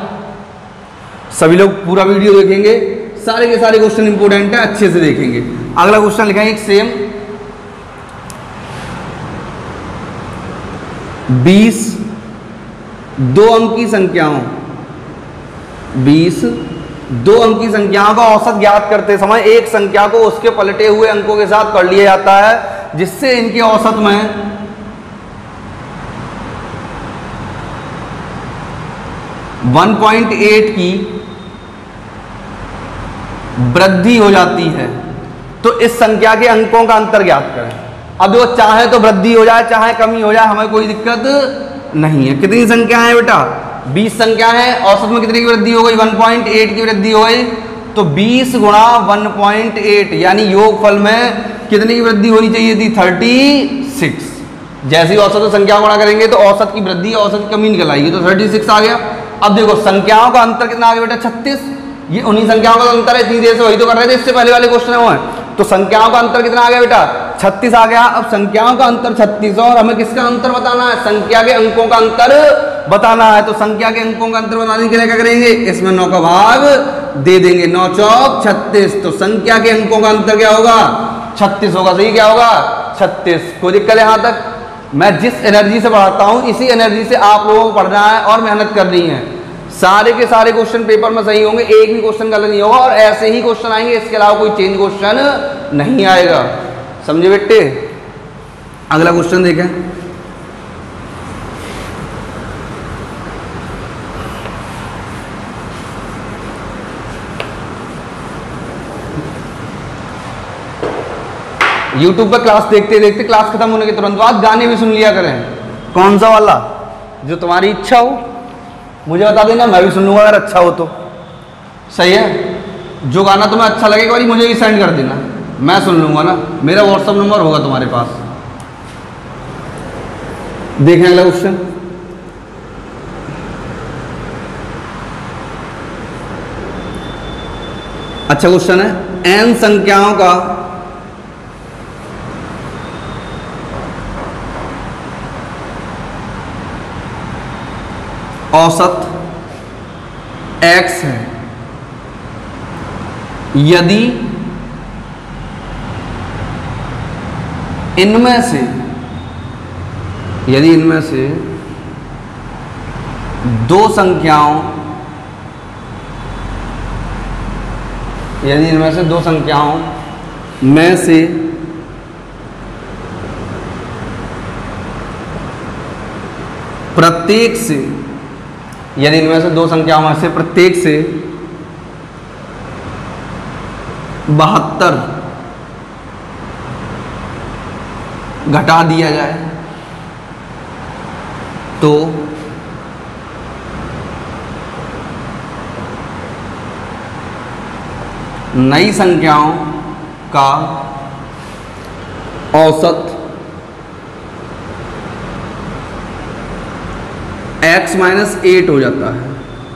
सभी लोग पूरा वीडियो देखेंगे, सारे के सारे क्वेश्चन इंपोर्टेंट है, अच्छे से देखेंगे। अगला क्वेश्चन लिखेंगे एक सेम, बीस दो अंक की संख्याओं बीस दो अंक की संख्याओं का औसत ज्ञात करते समय एक संख्या को उसके पलटे हुए अंकों के साथ पढ़ लिया जाता है, जिससे इनके औसत में वन पॉइंट एट की वृद्धि हो जाती है। तो इस संख्या के अंकों का अंतर ज्ञात करें। अब देखो, चाहे तो वृद्धि हो जाए चाहे कमी हो जाए, हमें कोई दिक्कत नहीं है। कितनी संख्या है बेटा? बीस संख्या है। औसत में कितनी की वृद्धि हो गई? वन पॉइंट एट की वृद्धि हो गई। तो बीस गुणा वन पॉइंट एट, यानी योगफल में कितने की वृद्धि होनी चाहिए थी? Thirty six. जैसे ही औसत संख्या गुणा करेंगे तो औसत की वृद्धि औसत की कमी निकल आएगी, तो थर्टी सिक्स आ गया। अब देखो संख्याओं का अंतर कितना आ गया बेटा, छत्तीस। ये उन्हीं संख्याओं का अंतर है, इतनी देर से वही तो कर रहे थे, इससे पहले वाले क्वेश्चन है। तो संख्याओं का अंतर कितना आ गया बेटा, छत्तीस आ गया। अब संख्याओं का अंतर छत्तीस और हमें किसका अंतर बताना है, संख्या के अंकों का अंतर बताना है। तो संख्या के अंकों का अंतर बताने के लिए क्या करेंगे, इसमें नौ का भाग दे देंगे, नौ चौक छत्तीस। तो संख्या के अंकों का अंतर क्या होगा, छत्तीस होगा। सही क्या होगा, छत्तीस। कोई दिक्कत है यहाँ तक? मैं जिस एनर्जी से पढ़ाता हूँ इसी एनर्जी से आप लोगों को पढ़ना है और मेहनत करनी है। सारे के सारे क्वेश्चन पेपर में सही होंगे, एक भी क्वेश्चन गलत नहीं होगा, और ऐसे ही क्वेश्चन आएंगे, इसके अलावा कोई चेंज क्वेश्चन नहीं आएगा। समझे बेटे? अगला क्वेश्चन देखें। यूट्यूब पर क्लास देखते देखते क्लास खत्म होने के तुरंत बाद गाने भी सुन लिया करें। कौन सा वाला, जो तुम्हारी इच्छा हो मुझे बता देना, मैं भी सुन लूँगा अगर अच्छा हो तो। सही है? जो गाना तुम्हें अच्छा लगेगा वाली मुझे भी सेंड कर देना, मैं सुन लूँगा ना। मेरा व्हाट्सअप नंबर होगा तुम्हारे पास। देखें अगला क्वेश्चन। अच्छा क्वेश्चन है, एन संख्याओं का औसत x है यदि इनमें से यदि इनमें से दो संख्याओं यदि इनमें से दो संख्याओं में से प्रत्येक से यदि इनमें से दो संख्याओं में से प्रत्येक से बहत्तर घटा दिया जाए तो नई संख्याओं का औसत x माइनस एट हो जाता है।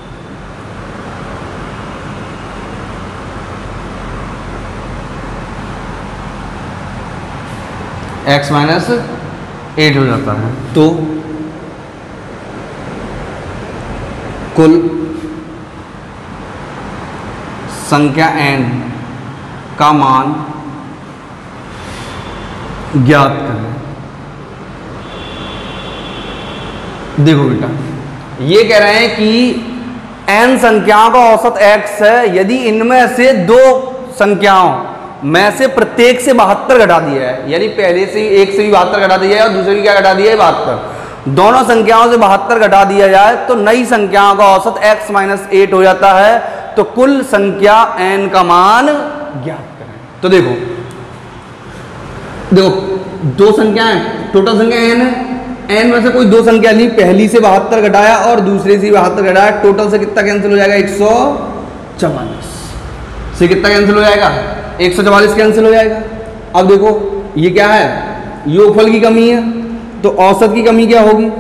x माइनस एट हो जाता है तो कुल संख्या n का मान ज्ञात करें। देखो बेटा, ये कह रहे हैं कि n संख्याओं का औसत x है यदि इनमें से दो संख्याओं में से प्रत्येक से बहत्तर घटा दिया है, यानी पहले से ही एक से भी बहत्तर घटा दिया है और दूसरे भी क्या घटा दिया है, बहत्तर। दोनों संख्याओं से बहत्तर घटा दिया जाए तो नई संख्याओं का औसत x माइनस एट हो जाता है। तो कुल संख्या n का मान ज्ञात करें। तो देखो देखो दो संख्याएं, टोटल संख्या n है, n में से कोई दो संख्या ली, पहली से बहत्तर घटाया और दूसरे से बहत्तर घटाया, टोटल से कितना कैंसिल हो जाएगा, एक सौ चवालीस से कितना कैंसिल हो जाएगा, एक सौ चवालीस कैंसिल हो जाएगा। अब देखो ये क्या है, योगफल की कमी है, तो औसत की कमी क्या होगी,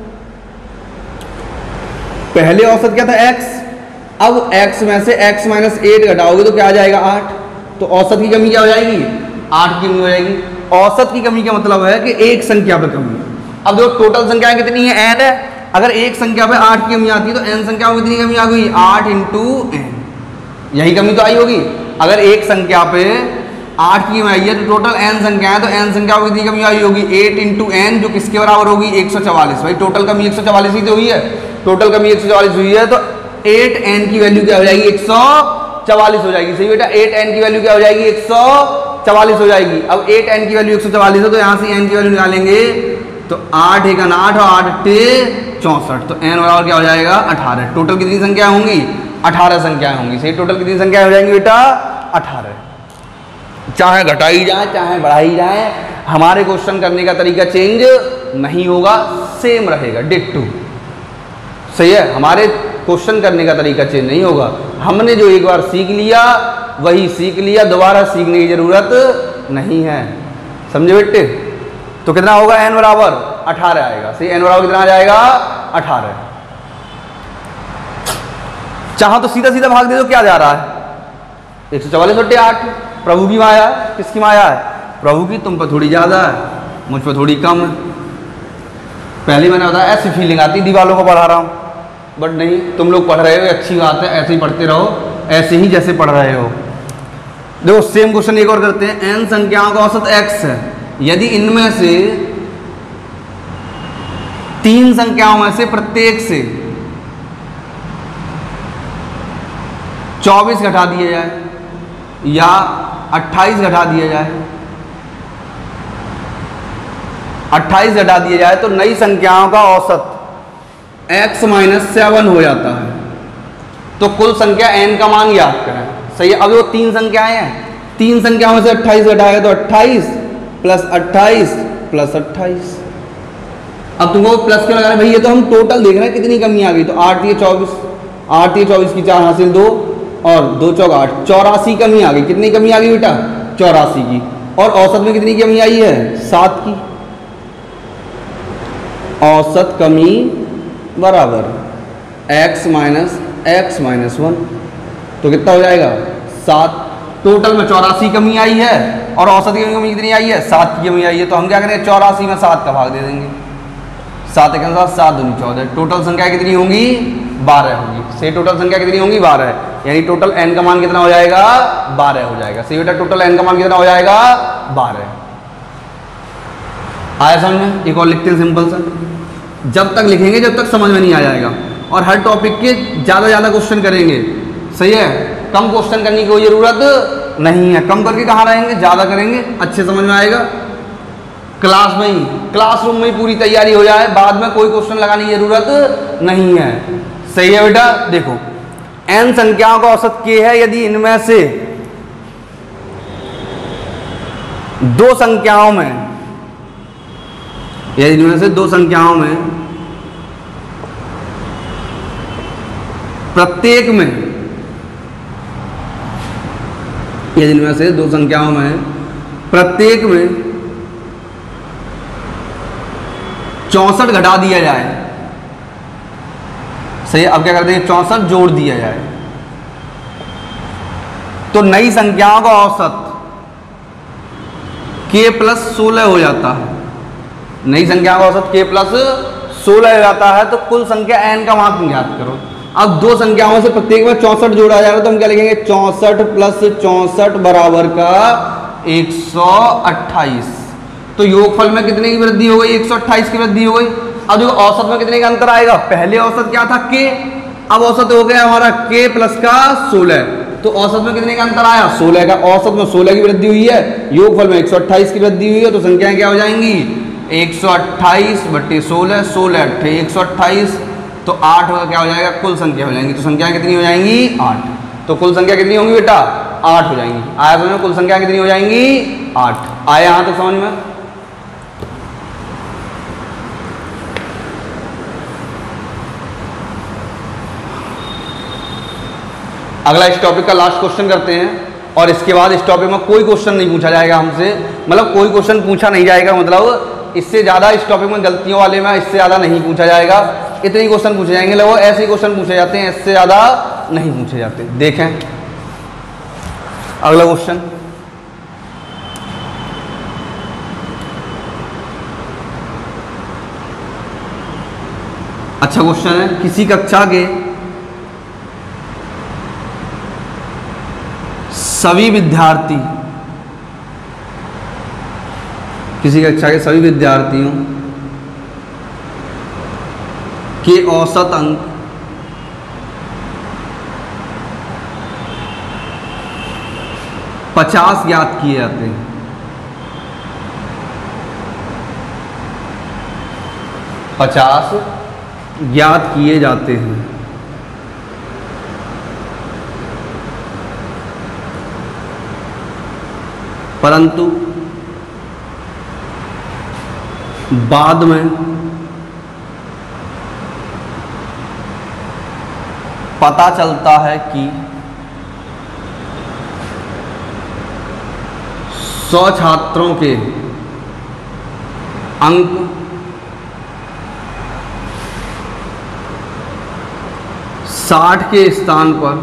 पहले औसत क्या था x, अब x में से x माइनस एट घटाओगे तो क्या आ जाएगा, आठ। तो औसत की कमी क्या हो जाएगी, आठ की कमी हो जाएगी। औसत की कमी का मतलब है कि एक संख्या पे कमी। अब देखो टोटल संख्याएं कितनी है, n है, अगर एक संख्या पे आठ की कमी आती है तो n संख्या में कितनी कमी आ गई, आठ इंटू एन, यही कमी तो आई होगी। अगर एक संख्या पे आठ की कमी आई है तो टोटल n संख्या है, तो n संख्या में कितनी कमी आई होगी, एट इंटू एन, जो किसके बराबर होगी, एक सौ चवालीस। भाई टोटल कमी एक सौ चवालीस ही तो हुई है, टोटल कमी एक सौ चवालीस हुई है, तो एट एन की वैल्यू क्या हो जाएगी, एक सौ चवालीस हो जाएगी। सही बेटा, एट एन की वैल्यू क्या हो जाएगी, एक सौ चवालीस हो जाएगी। अब एट एन की वैल्यू एक सौ चवालीस है तो यहाँ से n की वैल्यू निकालेंगे तो आठ एक आठ और आठ अट्ठे चौंसठ, तो n बराबर क्या हो जाएगा, अठारह। टोटल कितनी संख्या होंगी, अठारह संख्याएं होंगी। सही, टोटल कितनी संख्या हो जाएंगी बेटा, अठारह। चाहे घटाई जाए चाहे बढ़ाई जाए, हमारे क्वेश्चन करने का तरीका चेंज नहीं होगा, सेम रहेगा, डिट्टू। सही है, हमारे क्वेश्चन करने का तरीका चेंज नहीं होगा। हमने जो एक बार सीख लिया वही सीख लिया, दोबारा सीखने की जरूरत नहीं है। समझे बेटे? तो कितना होगा, n बराबर अठारह आएगा। सही, n बराबर कितना आ जाएगा, अठारह। चाहो तो सीधा सीधा भाग दे दो, क्या जा रहा है, एक सौ चौवालीस बट्टे आठ। प्रभु की माया है, किसकी माया है, प्रभु की। तुम पर थोड़ी ज़्यादा है, मुझ पर थोड़ी कम है। पहले मैंने बताया ऐसी फीलिंग आती दीवालों को पढ़ा रहा हूँ, बट नहीं, तुम लोग पढ़ रहे हो, अच्छी बात है, ऐसे ही पढ़ते रहो, ऐसे ही जैसे पढ़ रहे हो। देखो सेम क्वेश्चन एक और करते हैं। एन संख्याओं का औसत x है, यदि इनमें से तीन संख्याओं में से प्रत्येक से चौबीस घटा दिया जाए या अट्ठाईस घटा दिया जाए, अट्ठाईस घटा दिया जाए तो नई संख्याओं का औसत x माइनस सेवन हो जाता है। तो कुल संख्या n का मान याद करें। सही है, अब वो तीन संख्याएं हैं, तीन संख्याओं में से अट्ठाईस घटाएगा तो अट्ठाईस प्लस अट्ठाईस प्लस अट्ठाईस। अब तुमको प्लस क्यों लगा रहे भाई, ये तो हम टोटल देख रहे हैं कितनी कमी आ गई। तो आठ ये चौबीस, आठ ये चौबीस की चार हासिल दो और दो चौक आठ, चौरासी कमी आ गई। कितनी कमी आ गई बेटा, चौरासी की। और औसत में कितनी कमी आई है, सात की। औसत कमी बराबर x minus x minus one, तो कितना हो जाएगा, सात। टोटल में चौरासी कमी आई है और औसत की कमी कितनी आई है, सात की कमी आई है। तो हम क्या करेंगे, चौरासी में सात का भाग दे देंगे। सात एक साथ सात दूनी चौदह, टोटल संख्या कितनी होंगी, बारह होगी। सही, टोटल संख्या कितनी होंगी, बारह। यानी टोटल n का मान कितना हो जाएगा, बारह हो जाएगा। सही बेटा, टोटल n का मान कितना हो जाएगा, बारह। आया समझ में। एक और लिखते हैं सिंपल सा, जब तक लिखेंगे जब तक समझ में नहीं आ जाएगा। और हर टॉपिक के ज़्यादा ज़्यादा क्वेश्चन करेंगे। सही है, कम क्वेश्चन करने की कोई ज़रूरत नहीं है। कम करके कहाँ रहेंगे, ज़्यादा करेंगे, अच्छे समझ में आएगा। क्लास में ही, क्लासरूम में ही पूरी तैयारी हो जाए, बाद में कोई क्वेश्चन लगाने की ज़रूरत नहीं है। सही है बेटा। देखो n संख्याओं का औसत k है, यदि इनमें से दो संख्याओं में, यदि इनमें से दो संख्याओं में प्रत्येक में, यदि इनमें से दो संख्याओं में प्रत्येक में चौसठ घटा दिया जाए। सही, अब क्या करते हैं, चौसठ जोड़ दिया जाए तो नई संख्याओं का औसत k प्लस सोलह हो जाता है। नई संख्या का औसत k प्लस सोलह हो जाता है। तो कुल संख्या n का मान ज्ञात करो। अब दो संख्याओं में से प्रत्येक में चौसठ जोड़ा जा रहा है तो हम क्या लिखेंगे, चौसठ प्लस चौसठ बराबर का एक सौ अट्ठाईस। तो योगफल में कितने की वृद्धि हो गई, एक सौ अट्ठाईस की वृद्धि हो गई। अब देखो औसत में कितने का अंतर आएगा, पहले औसत क्या था k, अब औसत हो गया हमारा k प्लस का सोलह। तो औसत में कितने का अंतर आया, सोलह का। औसत में सोलह की वृद्धि हुई है, योगफल में एक सौ अट्ठाईस की वृद्धि हुई है। तो संख्याएं क्या हो जाएंगी, एक सौ अट्ठाईस बट्टे सोलह, सोलह अट्ठे एक सौ अट्ठाईस, तो आठ होगा, क्या हो जाएगा, कुल संख्या हो जाएंगी। तो संख्या कितनी हो जाएंगी, आठ। तो कुल संख्या कितनी होंगी बेटा, आठ हो जाएंगी। आया समझ में, कुल संख्या कितनी हो जाएंगी, आठ। आया यहाँ तक समझ में। अगला इस टॉपिक का लास्ट क्वेश्चन करते हैं और इसके बाद इस टॉपिक में कोई क्वेश्चन नहीं पूछा जाएगा हमसे, मतलब कोई क्वेश्चन पूछा नहीं जाएगा, मतलब इससे ज़्यादा इस टॉपिक में गलतियों वाले में इससे ज़्यादा नहीं पूछा जाएगा। इतने ही क्वेश्चन पूछे जाएंगे, लगभग ऐसे ही क्वेश्चन पूछे जाते हैं, इससे ज़्यादा नहीं पूछे जाते। देखें अगला क्वेश्चन, अच्छा क्वेश्चन है। किसी कक्षा के सभी विद्यार्थी, किसी कक्षा के सभी विद्यार्थियों के औसत अंक पचास ज्ञात किए जाते हैं। पचास ज्ञात किए जाते हैं, परंतु बाद में पता चलता है कि सौ छात्रों के अंक साठ के स्थान पर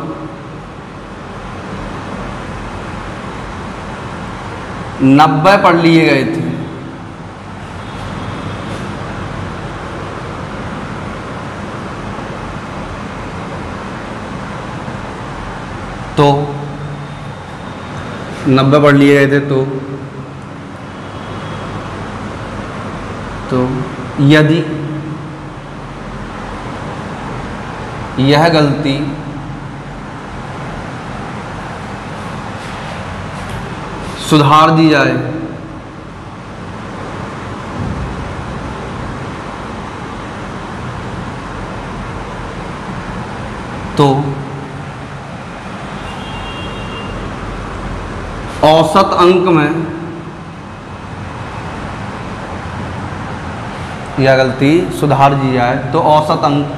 नब्बे पढ़ लिए गए थे। तो नब्बे पढ़ लिए गए थे तो तो यदि यह गलती सुधार दी जाए तो औसत अंक में यह गलती सुधार दी जाए तो औसत अंक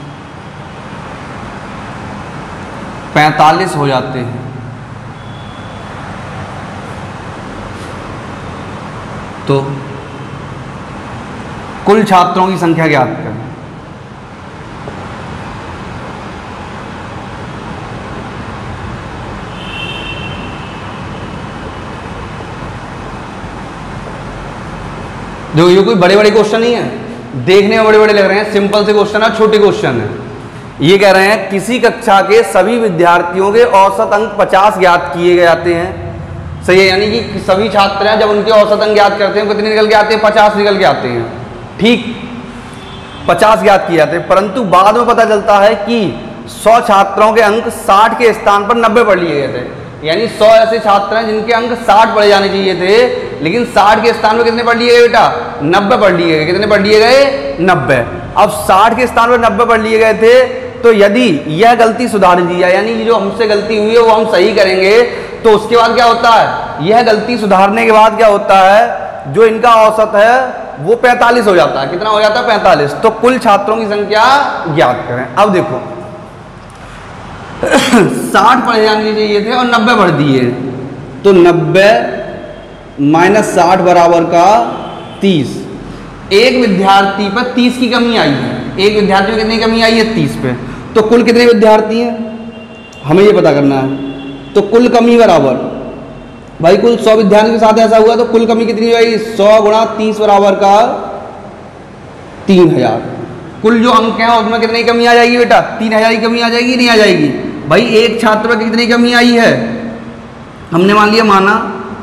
पैंतालीस हो जाते हैं। तो कुल छात्रों की संख्या ज्ञात करें। देखो ये कोई बड़े बड़े क्वेश्चन नहीं है, देखने में बड़े बड़े लग रहे हैं, सिंपल से क्वेश्चन है, छोटे क्वेश्चन है। ये कह रहे हैं किसी कक्षा के सभी विद्यार्थियों के औसत अंक पचास ज्ञात किए जाते हैं। सही है, यानी कि सभी छात्र हैं जब उनके औसत अंक ज्ञात करते हैं कितने निकल के आते हैं, पचास निकल के आते हैं। ठीक, पचास ज्ञात किए जाते हैं, परंतु बाद में पता चलता है कि सौ छात्रों के अंक साठ के स्थान पर नब्बे पढ़ लिए गए थे। यानी सौ ऐसे छात्र हैं जिनके अंक साठ पढ़े जाने चाहिए थे, लेकिन साठ के स्थान पर कितने पढ़ लिए गए बेटा, नब्बे पढ़ लिए गए। कितने पढ़ लिए गए, नब्बे। अब साठ के स्थान पर नब्बे पढ़ लिए गए थे, तो यदि यह गलती सुधार दी जाए, यानी जो हमसे गलती हुई है वो हम सही करेंगे, तो उसके बाद क्या होता है, यह गलती सुधारने के बाद क्या होता है, जो इनका औसत है वो पैंतालीस हो जाता है। कितना हो जाता है, पैंतालीस। तो कुल छात्रों की संख्या ज्ञात करें। अब देखो साठ पढ़े जाने चाहिए थे और नब्बे पढ़ दिए, तो नब्बे माइनस साठ बराबर का तीस। एक विद्यार्थी पर तीस की कमी आई है, एक विद्यार्थी में कितनी कमी आई है, तीस पे। तो कुल कितने विद्यार्थी हैं हमें ये पता करना है। तो कुल कमी बराबर, भाई कुल सौ विद्यार्थियों के साथ ऐसा हुआ तो कुल कमी कितनी आई, सौ गुणा तीस बराबर का तीन हजार। कुल जो अंक हैं उसमें कितनी कमी आ जाएगी बेटा, तीन हजार की कमी आ जाएगी, नहीं आ जाएगी। भाई एक छात्र पर कितनी कमी आई है, हमने मान लिया, माना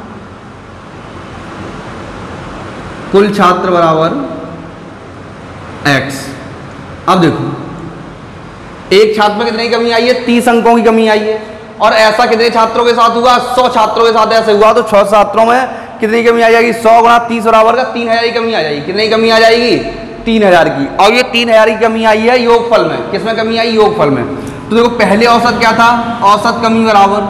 कुल छात्र बराबर x। अब देखो एक छात्र में कितनी कमी आई है, तीस अंकों की कमी आई है। और ऐसा कितने छात्रों के साथ हुआ, सौ छात्रों के साथ ऐसे हुआ, तो छह छात्रों में कितनी कमी आ जाएगी, सौ गुणा तीस बराबर का तीन हजार की कमी आ जाएगी। कितनी कमी आ जाएगी, तीन हजार की। और ये तीन हजार की कमी आई है योगफल में। किसमें कमी आई, योगफल में। तो देखो पहले औसत क्या था, औसत कमी बराबर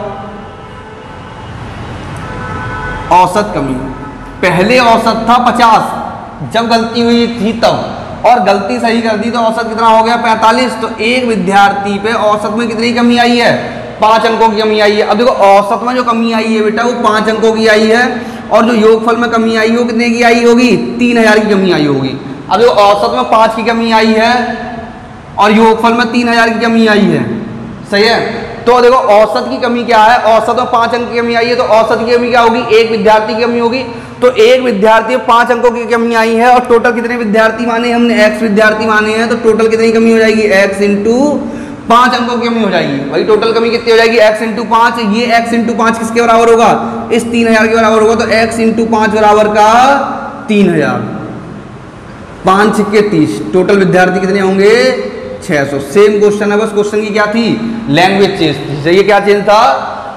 औसत कमी। पहले औसत था पचास जब गलती हुई थी तब, और गलती सही कर दी तो औसत कितना हो गया, पैंतालीस। तो एक विद्यार्थी पे औसत में कितनी कमी आई है, पाँच अंकों की कमी आई है। अब देखो औसत में जो कमी आई है बेटा वो पाँच अंकों की आई है, और जो योगफल में कमी आई है वो कितने की आई होगी, तीन हजार की कमी आई होगी। अब देखो औसत में पाँच की कमी आई है और योगफल में तीन हजार की कमी आई है। सही है, तो देखो औसत की कमी क्या है, औसत में पाँच अंक की कमी आई है, तो औसत की कमी क्या होगी, एक विद्यार्थी की कमी होगी। तो एक विद्यार्थी में पाँच अंकों की कमी आई है, और टोटल कितने विद्यार्थी माने हमने, एक्स विद्यार्थी माने हैं, तो टोटल कितनी कमी हो जाएगी, एक्स इंटू पाँच अंकों की कमी हो जाएगी। भाई टोटल कमी कितनी हो जाएगी, एक्स इंटू पाँच। ये एक्स इंटू पाँच किसके बराबर होगा, इस तीन हजार के बराबर होगा। तो एक्स इंटू पाँच बराबर का तीन हजार, पाँच छक्के तीस। टोटल विद्यार्थी कितने होंगे, छह सौ। सेम क्वेश्चन है, बस क्वेश्चन की क्या थी, लैंग्वेज चेंज थी। ये क्या चेंज था,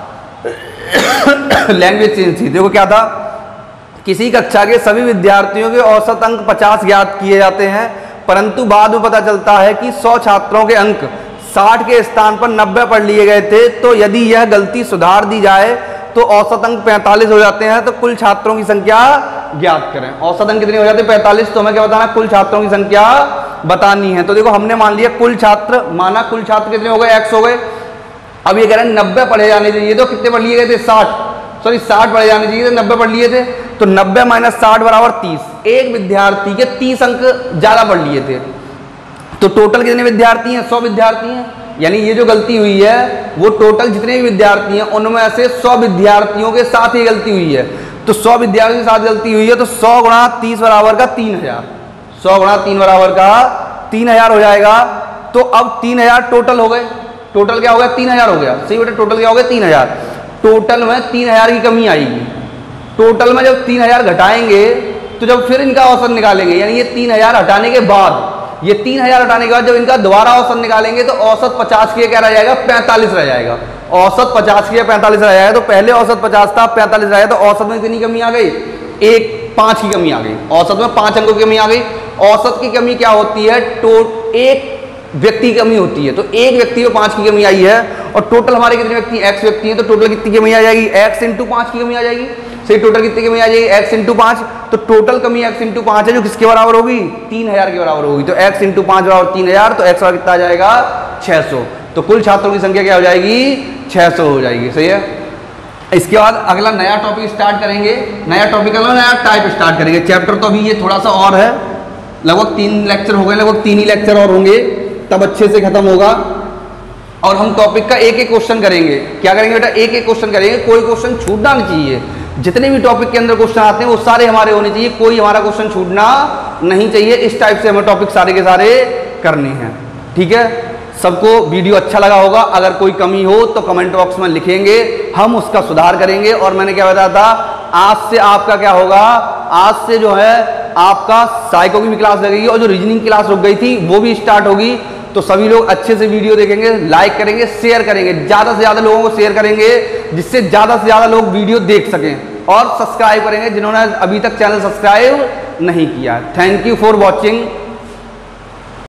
लैंग्वेज चेंज थी। देखो क्या था, किसी कक्षा के सभी विद्यार्थियों के औसत अंक पचास ज्ञात किए जाते हैं, परंतु बाद में पता चलता है कि सौ छात्रों के अंक साठ के स्थान पर नब्बे पढ़ लिए गए थे। तो यदि यह गलती सुधार दी जाए तो औसत अंक पैंतालीस हो जाते हैं। तो कुल छात्रों की संख्या ज्ञात करें। औसत अंक कितने हो जाते हैं, पैंतालीस। तो हमें क्या बताना, कुल छात्रों की संख्या बतानी है। तो देखो हमने मान लिया कुल छात्र, माना कुल छात्र कितने हो गए, एक्स हो गए। अब ये कह रहे हैं नब्बे पढ़े जाने चाहिए, तो कितने पढ़ लिए गए थे, साठ। सॉरी साठ पढ़े जाने चाहिए थे, नब्बे पढ़ लिए थे। तो नब्बे माइनस साठ बराबर तीस। एक विद्यार्थी के तीस अंक ज्यादा पढ़ लिए थे, तो टोटल कितने विद्यार्थी हैं? सौ विद्यार्थी हैं। यानी ये जो गलती हुई है वो टोटल जितने भी विद्यार्थी हैं उनमें से सौ विद्यार्थियों के साथ ही गलती हुई है। तो सौ विद्यार्थियों के साथ गलती हुई है तो सौ गुणा तीस बराबर का तीन हजार सौ गुणा तीन बराबर का तीन हजार हो जाएगा। तो अब तीन हजार टोटल हो गए। टोटल क्या हो गया? तीन हजार हो गया। सही बेटा, टोटल क्या हो गया? तीन हजार। टोटल में तीन हजार की कमी आएगी। टोटल में जब तीन हजार घटाएंगे तो जब फिर इनका औसत निकालेंगे, यानी ये तीन हजार हटाने के बाद, ये तीन हजार हटाने के बाद जब इनका दोबारा औसत निकालेंगे तो औसत पचास की क्या रह जाएगा? पैंतालीस रह जाएगा। औसत पचास की पैंतालीस रह जाएगा। तो पहले औसत पचास था, पैंतालीस रह जाएगा। तो औसत में कितनी कमी आ गई? एक पांच की कमी आ गई। औसत में पांच अंकों की कमी आ गई। औसत की कमी क्या होती है? टो एक व्यक्ति की कमी होती है। तो एक व्यक्ति में पांच की कमी आई है और टोटल हमारे कितने व्यक्ति? एक्स व्यक्ति हैं। तो टोटल कितनी कमी आ जाएगी? एक्स इंटू पांच की कमी आ जाएगी। सही, टोटल कितनी कमी आ जाएगी? एक्स इंटू पांच। तो टोटल कमी एक्स इंटू पांच है जो किसके बराबर होगी? तीन हजार के बराबर होगी। तो एक्स इंटू पांच बराबर तीन हजार। तो एक्स कितना आ जाएगा? छह सौ। तो कुल छात्रों की संख्या क्या हो जाएगी? छह सौ हो जाएगी। सही है। इसके बाद अगला नया टॉपिक स्टार्ट करेंगे। नया टॉपिक अगला नया टाइप स्टार्ट करेंगे। चैप्टर तो अभी ये थोड़ा सा और है, लगभग तीन लेक्चर हो गए, लगभग तीन ही लेक्चर और होंगे, तब अच्छे से खत्म होगा। और हम टॉपिक का एक एक क्वेश्चन करेंगे। क्या करेंगे बेटा? एक एक क्वेश्चन करेंगे। कोई क्वेश्चन छूटना नहीं चाहिए। जितने भी टॉपिक के अंदर क्वेश्चन आते हैं वो सारे हमारे होने चाहिए। कोई हमारा क्वेश्चन छूटना नहीं चाहिए। इस टाइप से हमें टॉपिक सारे के सारे करने हैं। ठीक है, सबको वीडियो अच्छा लगा होगा। अगर कोई कमी हो तो कमेंट बॉक्स में लिखेंगे, हम उसका सुधार करेंगे। और मैंने क्या बताया था, आज से आपका क्या होगा? आज से जो है आपका साइको की भी क्लास लगेगी और जो रीजनिंग क्लास रुक गई थी वो भी स्टार्ट होगी। तो सभी लोग अच्छे से वीडियो देखेंगे, लाइक करेंगे, शेयर करेंगे, ज़्यादा से ज़्यादा लोगों को शेयर करेंगे जिससे ज़्यादा से ज़्यादा लोग वीडियो देख सकें। और सब्सक्राइब करेंगे जिन्होंने अभी तक चैनल सब्सक्राइब नहीं किया। Thank you for watching.